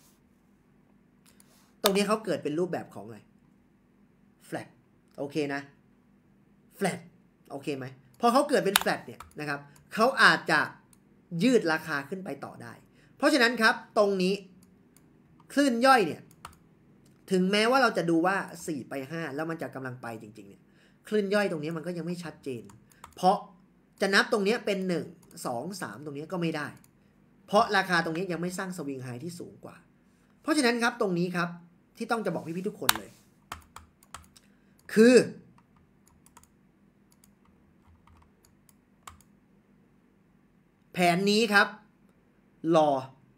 ตรงนี้เขาเกิดเป็นรูปแบบของอะไร flat โอเคนะ flat โอเคไหมพอเขาเกิดเป็น flat เนี่ยนะครับเขาอาจจะยืดราคาขึ้นไปต่อได้เพราะฉะนั้นครับตรงนี้คลื่นย่อยเนี่ยถึงแม้ว่าเราจะดูว่า4ไป5แล้วมันจะกำลังไปจริงๆเนี่ยคลื่นย่อยตรงนี้มันก็ยังไม่ชัดเจนเพราะจะนับตรงนี้เป็น1 2 3ตรงนี้ก็ไม่ได้เพราะราคาตรงนี้ยังไม่สร้างสวิงไฮที่สูงกว่าเพราะฉะนั้นครับตรงนี้ครับที่ต้องจะบอกพี่ๆทุกคนเลยคือแผนนี้ครับรอ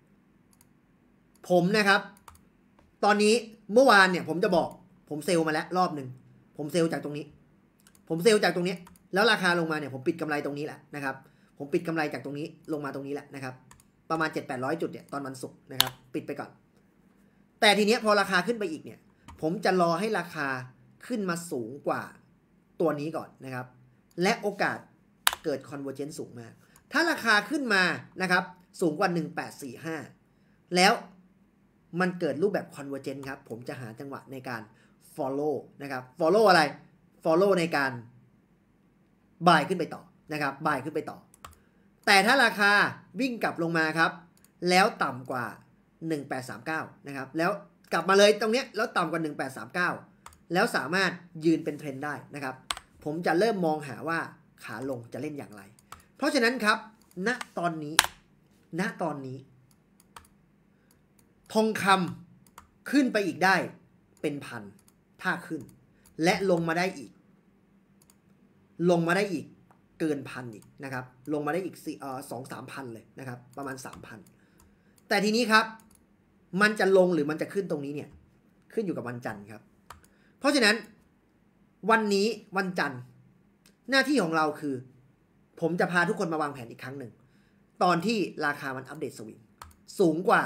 ผมนะครับตอนนี้เมื่อวานเนี่ยผมจะบอกผมเซลล์มาแล้วรอบหนึ่งผมเซลล์จากตรงนี้แล้วราคาลงมาเนี่ยผมปิดกำไรตรงนี้แหละนะครับผมปิดกำไรจากตรงนี้ลงมาตรงนี้แหละนะครับประมาณ 700-800 จุดเนี่ยตอนวันศุกร์นะครับปิดไปก่อนแต่ทีเนี้ยพอราคาขึ้นไปอีกเนี่ยผมจะรอให้ราคาขึ้นมาสูงกว่าตัวนี้ก่อนนะครับและโอกาสเกิด convergence สูงมากถ้าราคาขึ้นมานะครับสูงกว่า1845แล้วมันเกิดรูปแบบ convergence ครับผมจะหาจังหวะในการ follow นะครับ follow อะไร follow ในการ buy ขึ้นไปต่อนะครับ buy ขึ้นไปต่อแต่ถ้าราคาวิ่งกลับลงมาครับแล้วต่ำกว่า1839นะครับแล้วกลับมาเลยตรงเนี้ยแล้วต่ำกว่า1839แล้วสามารถยืนเป็นเทรนด์ได้นะครับผมจะเริ่มมองหาว่าขาลงจะเล่นอย่างไรเพราะฉะนั้นครับณตอนนี้ทองคำขึ้นไปอีกได้เป็นพันถ้าขึ้นและลงมาได้อีกเกินพันอีกนะครับลงมาได้อีก2-3 พันเลยนะครับประมาณ 3,000แต่ทีนี้ครับมันจะลงหรือมันจะขึ้นตรงนี้เนี่ยขึ้นอยู่กับวันจันทร์ครับเพราะฉะนั้นวันนี้วันจันทร์หน้าที่ของเราคือผมจะพาทุกคนมาวางแผนอีกครั้งหนึ่งตอนที่ราคามันอัปเดตสวิงสูงกว่า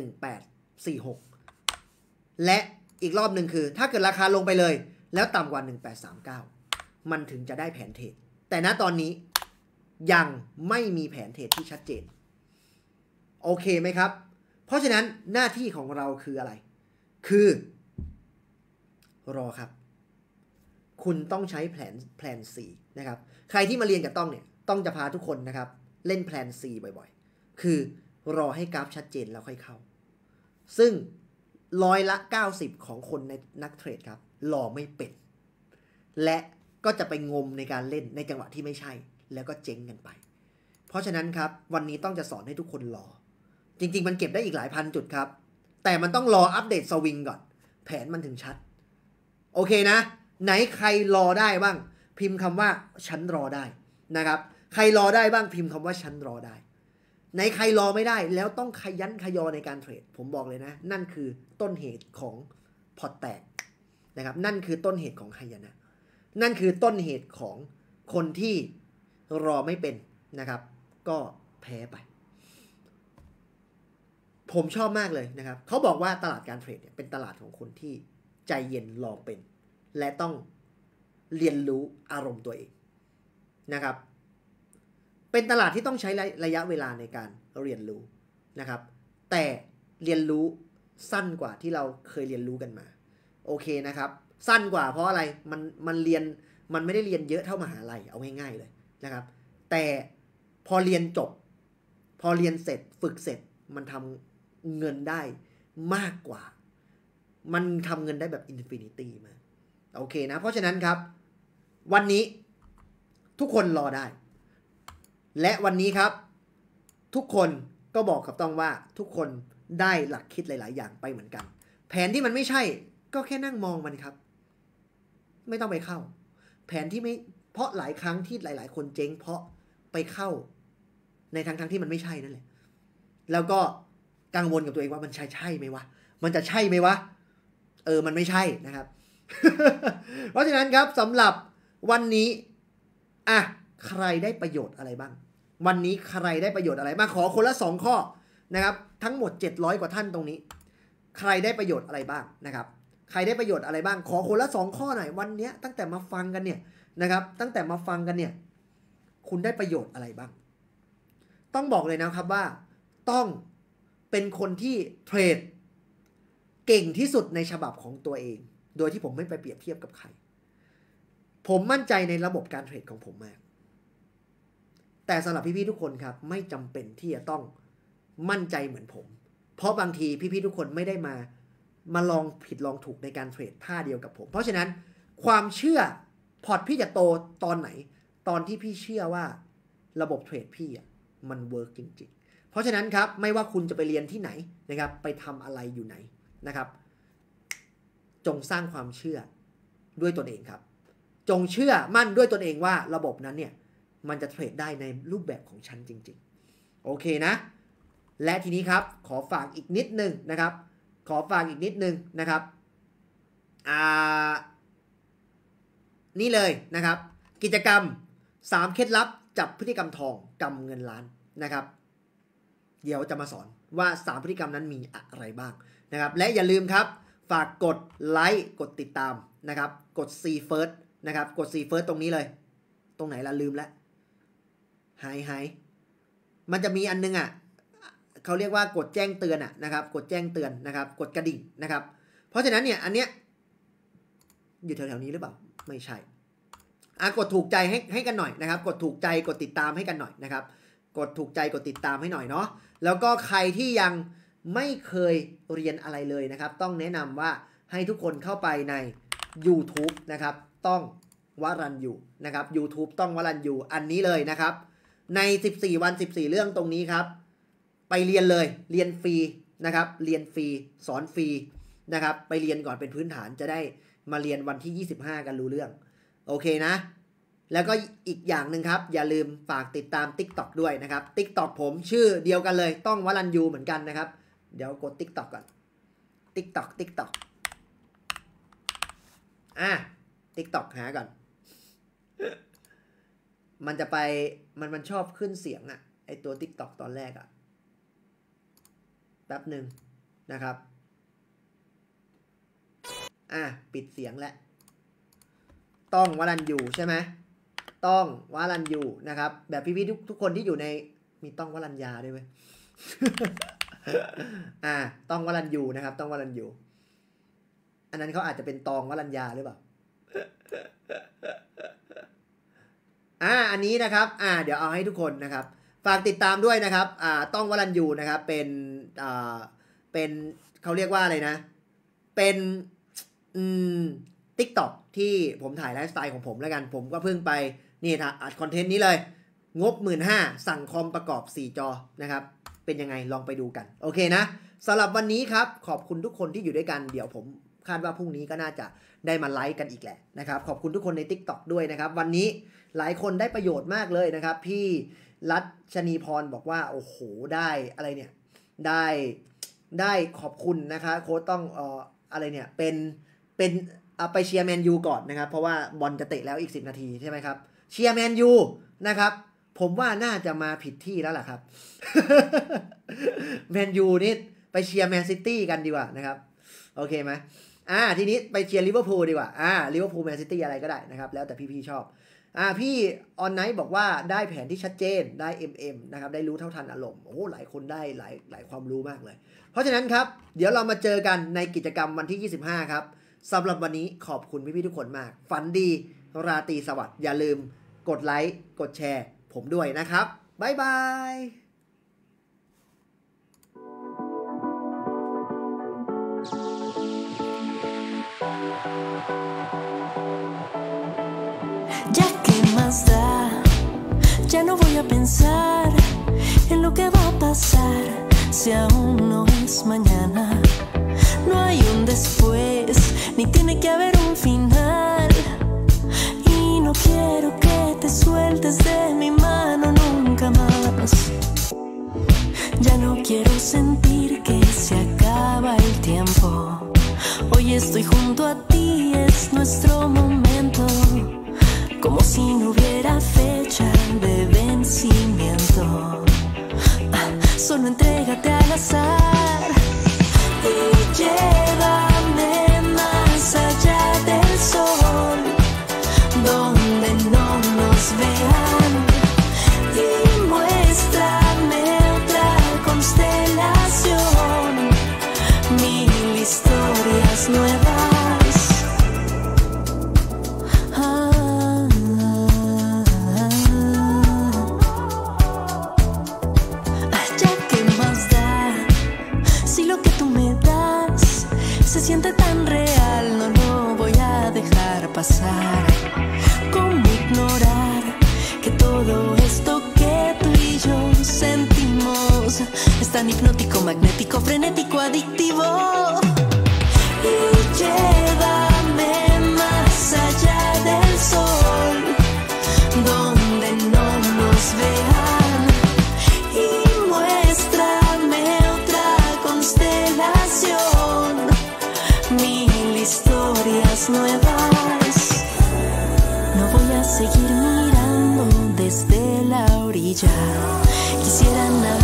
1846และอีกรอบหนึ่งคือถ้าเกิดราคาลงไปเลยแล้วต่ำกว่า1839มันถึงจะได้แผนเทรดแต่ณตอนนี้ยังไม่มีแผนเทรดที่ชัดเจนโอเคไหมครับเพราะฉะนั้นหน้าที่ของเราคืออะไรคือรอครับคุณต้องใช้แผน C นะครับใครที่มาเรียนกับต้องเนี่ยต้องจะพาทุกคนนะครับเล่นแผน C บ่อยๆคือรอให้กราฟชัดเจนแล้วค่อยเข้าซึ่ง90%ของคนในนักเทรดครับรอไม่เป็นและก็จะไปงมในการเล่นในจังหวะที่ไม่ใช่แล้วก็เจ๊งกันไปเพราะฉะนั้นครับวันนี้ต้องจะสอนให้ทุกคนรอจริงๆมันเก็บได้อีกหลายพันจุดครับแต่มันต้องรออัปเดตสวิงก่อนแผนมันถึงชัดโอเคนะไหนใครรอได้บ้างพิมพ์คำว่าฉันรอได้นะครับใครรอได้บ้างพิมพ์คำว่าฉันรอได้ไหนใครรอไม่ได้แล้วต้องขยันขยอในการเทรดผมบอกเลยนะนั่นคือต้นเหตุของพอร์ตแตกนะครับนั่นคือต้นเหตุของหายนะนั่นคือต้นเหตุของคนที่รอไม่เป็นนะครับก็แพ้ไปผมชอบมากเลยนะครับเขาบอกว่าตลาดการเทรดเนี่ยเป็นตลาดของคนที่ใจเย็นรอเป็นและต้องเรียนรู้อารมณ์ตัวเองนะครับเป็นตลาดที่ต้องใช้ระยะเวลาในการเรียนรู้นะครับแต่เรียนรู้สั้นกว่าที่เราเคยเรียนรู้กันมาโอเคนะครับสั้นกว่าเพราะอะไรมันเรียนมันไม่ได้เรียนเยอะเท่ามหาลัยเอาง่ายๆเลยนะครับแต่พอเรียนจบพอเรียนเสร็จฝึกเสร็จมันทำเงินได้มากกว่ามันทำเงินได้แบบอินฟินิตี้มากโอเคนะเพราะฉะนั้นครับวันนี้ทุกคนรอได้และวันนี้ครับทุกคนก็บอกกับต้องว่าทุกคนได้หลักคิดหลายๆอย่างไปเหมือนกันแผนที่มันไม่ใช่ก็แค่นั่งมองมันครับไม่ต้องไปเข้าแผนที่ไม่เพราะหลายครั้งที่หลายๆคนเจ๊งเพราะไปเข้าในทั้งที่มันไม่ใช่นั่นแหละแล้วก็กังวลกับตัวเองว่ามันใช่ไหมวะมันจะใช่ไหมวะมันไม่ใช่นะครับ เพราะฉะนั้นครับสำหรับวันนี้ใครได้ประโยชน์อะไรบ้างวันนี้ใครได้ประโยชน์อะไรมาขอคนละ2ข้อนะครับทั้งหมด700กว่าท่านตรงนี้ใครได้ประโยชน์อะไรบ้างนะครับใครได้ประโยชน์อะไรบ้างขอคนละ2ข้อหน่อยวันนี้ตั้งแต่มาฟังกันเนี่ยนะครับตั้งแต่มาฟังกันเนี่ยคุณได้ประโยชน์อะไรบ้างต้องบอกเลยนะครับว่าต้องเป็นคนที่เทรดเก่งที่สุดในฉบับของตัวเองโดยที่ผมไม่ไปเปรียบเทียบกับใครผมมั่นใจในระบบการเทรดของผมมากแต่สำหรับพี่ๆทุกคนครับไม่จำเป็นที่จะต้องมั่นใจเหมือนผมเพราะบางทีพี่ๆทุกคนไม่ได้มาลองผิดลองถูกในการเทรดท่าเดียวกับผมเพราะฉะนั้นความเชื่อพอร์ตพี่จะโตตอนไหนตอนที่พี่เชื่อว่าระบบเทรดพี่มันเวิร์กจริงๆเพราะฉะนั้นครับไม่ว่าคุณจะไปเรียนที่ไหนนะครับไปทำอะไรอยู่ไหนนะครับจงสร้างความเชื่อด้วยตนเองครับจงเชื่อมั่นด้วยตนเองว่าระบบนั้นเนี่ยมันจะเทรดได้ในรูปแบบของฉันจริงๆโอเคนะและทีนี้ครับขอฝากอีกนิดนึงนะครับขอฝากอีกนิดนึงนะครับนี่เลยนะครับกิจกรรม3เคล็ดลับจับพฤติกรรมทองกำเงินล้านนะครับเดี๋ยวจะมาสอนว่า3พฤติกรรมนั้นมีอะไรบ้างนะครับและอย่าลืมครับฝากกดไลค์กดติดตามนะครับกด See First นะครับกด See First ตรงนี้เลยตรงไหนละลืมแล้วหายมันจะมีอันนึงเขาเรียกว่ากดแจ้งเตือนนะครับกดแจ้งเตือนนะครับกดกระดิ่งนะครับเพราะฉะนั้นเนี่ยอันเนี้ยอยู่แถวๆนี้หรือเปล่าไม่ใช่กดถูกใจให้กันหน่อยนะครับกดถูกใจกดติดตามให้กันหน่อยนะครับกดถูกใจกดติดตามให้หน่อยเนาะแล้วก็ใครที่ยังไม่เคยเรียนอะไรเลยนะครับต้องแนะนำว่าให้ทุกคนเข้าไปใน YouTube นะครับต้องวรัญยูนะครับ YouTube ต้องวรัญยูอันนี้เลยนะครับใน14วัน14เรื่องตรงนี้ครับไปเรียนเลยเรียนฟรีนะครับเรียนฟรีสอนฟรีนะครับไปเรียนก่อนเป็นพื้นฐานจะได้มาเรียนวันที่25กันรู้เรื่องโอเคนะแล้วก็อีกอย่างหนึ่งครับอย่าลืมฝากติดตาม TikTok ด้วยนะครับ TikTok ผมชื่อเดียวกันเลยต้องวรัญยูเหมือนกันนะครับเดี๋ยวกด TikTok ก่อน TikTok TikTok หาก่อนมันจะไปมันชอบขึ้นเสียงไอตัว TikTok ตอนแรกแป๊บหนึ่งนะครับปิดเสียงแล้วต้องวรัญยูใช่ไหมต้องวรัญยูนะครับแบบพี่ๆทุกคนที่อยู่ในมีต้องวรัญญาด้วยไหม ต้องวรัญยูนะครับต้องวรัญยูอันนั้นเขาอาจจะเป็นตองวรัญญาหรือเปล่า อันนี้นะครับเดี๋ยวเอาให้ทุกคนนะครับฝากติดตามด้วยนะครับต้องวรัญยูนะครับเป็นเขาเรียกว่าอะไรนะเป็นTikTok ที่ผมถ่ายไลฟ์สไตล์ของผมแล้วกันผมก็เพิ่งไปนี่อัดคอนเทนต์นี้เลยงบ 15,000 สั่งคอมประกอบ4จอนะครับไปเป็นยังไงลองไปดูกันโอเคนะสำหรับวันนี้ครับขอบคุณทุกคนที่อยู่ด้วยกันเดี๋ยวผมคาดว่าพรุ่งนี้ก็น่าจะได้มาไลฟ์กันอีกแหละนะครับขอบคุณทุกคนใน TikTok ด้วยนะครับวันนี้หลายคนได้ประโยชน์มากเลยนะครับพี่รัชนีพรบอกว่าโอ้โหได้อะไรเนี่ยได้ขอบคุณนะคะโค้ชต้องอะไรเนี่ยเป็นไปเชียร์แมนยูก่อนนะครับเพราะว่าบอลจะเตะแล้วอีก10 นาทีใช่ไหมครับเชียร์แมนยูนะครับผมว่าน่าจะมาผิดที่แล้วล่ะครับ แมนยูนี่ไปเชียร์แมนซิตี้กันดีกว่านะครับโอเคไหมทีนี้ไปเชียร์ลิเวอร์พูลดีกว่าลิเวอร์พูลแมนซิตี้อะไรก็ได้นะครับแล้วแต่พี่ชอบพี่ออนไนท์บอกว่าได้แผนที่ชัดเจนได้ MM นะครับได้รู้เท่าทันอารมณ์โอ้หลายคนได้หลายความรู้มากเลยเพราะฉะนั้นครับเดี๋ยวเรามาเจอกันในกิจกรรมวันที่25ครับสำหรับวันนี้ขอบคุณพี่ๆทุกคนมากฝันดีราตรีสวัสดิ์อย่าลืมกดไลค์กดแชร์ผมด้วยนะครับบ๊ายบาย Ya que más da, ya no voy a pensar en lo que va a pasar si aún no es mañana. No hay un después, ni tiene que haber un final. Y no quiero que te sueltes de mi mano nunca más. Ya no quiero sentir que se acaba el tiempo. Hoy estoy junto a ti, es nuestro momento. Como si no hubiera fecha de vencimiento. Solo entrégate al azar y llévame más allá del sol, donde no nos vean, y muéstrame otra constelación, 1000 historias nuevas. Se siente tan real, no lo voy a dejar pasar. ¿Cómo ignorar que todo esto que tú y yo sentimos es tan hipnótico, magnético, frenético, adictivo? Y llévame más allá del sol, donde no nos vean, y muéstrame otra constelación, 1000 historias nuevas. No voy a seguir mirando desde la orilla. Quisiera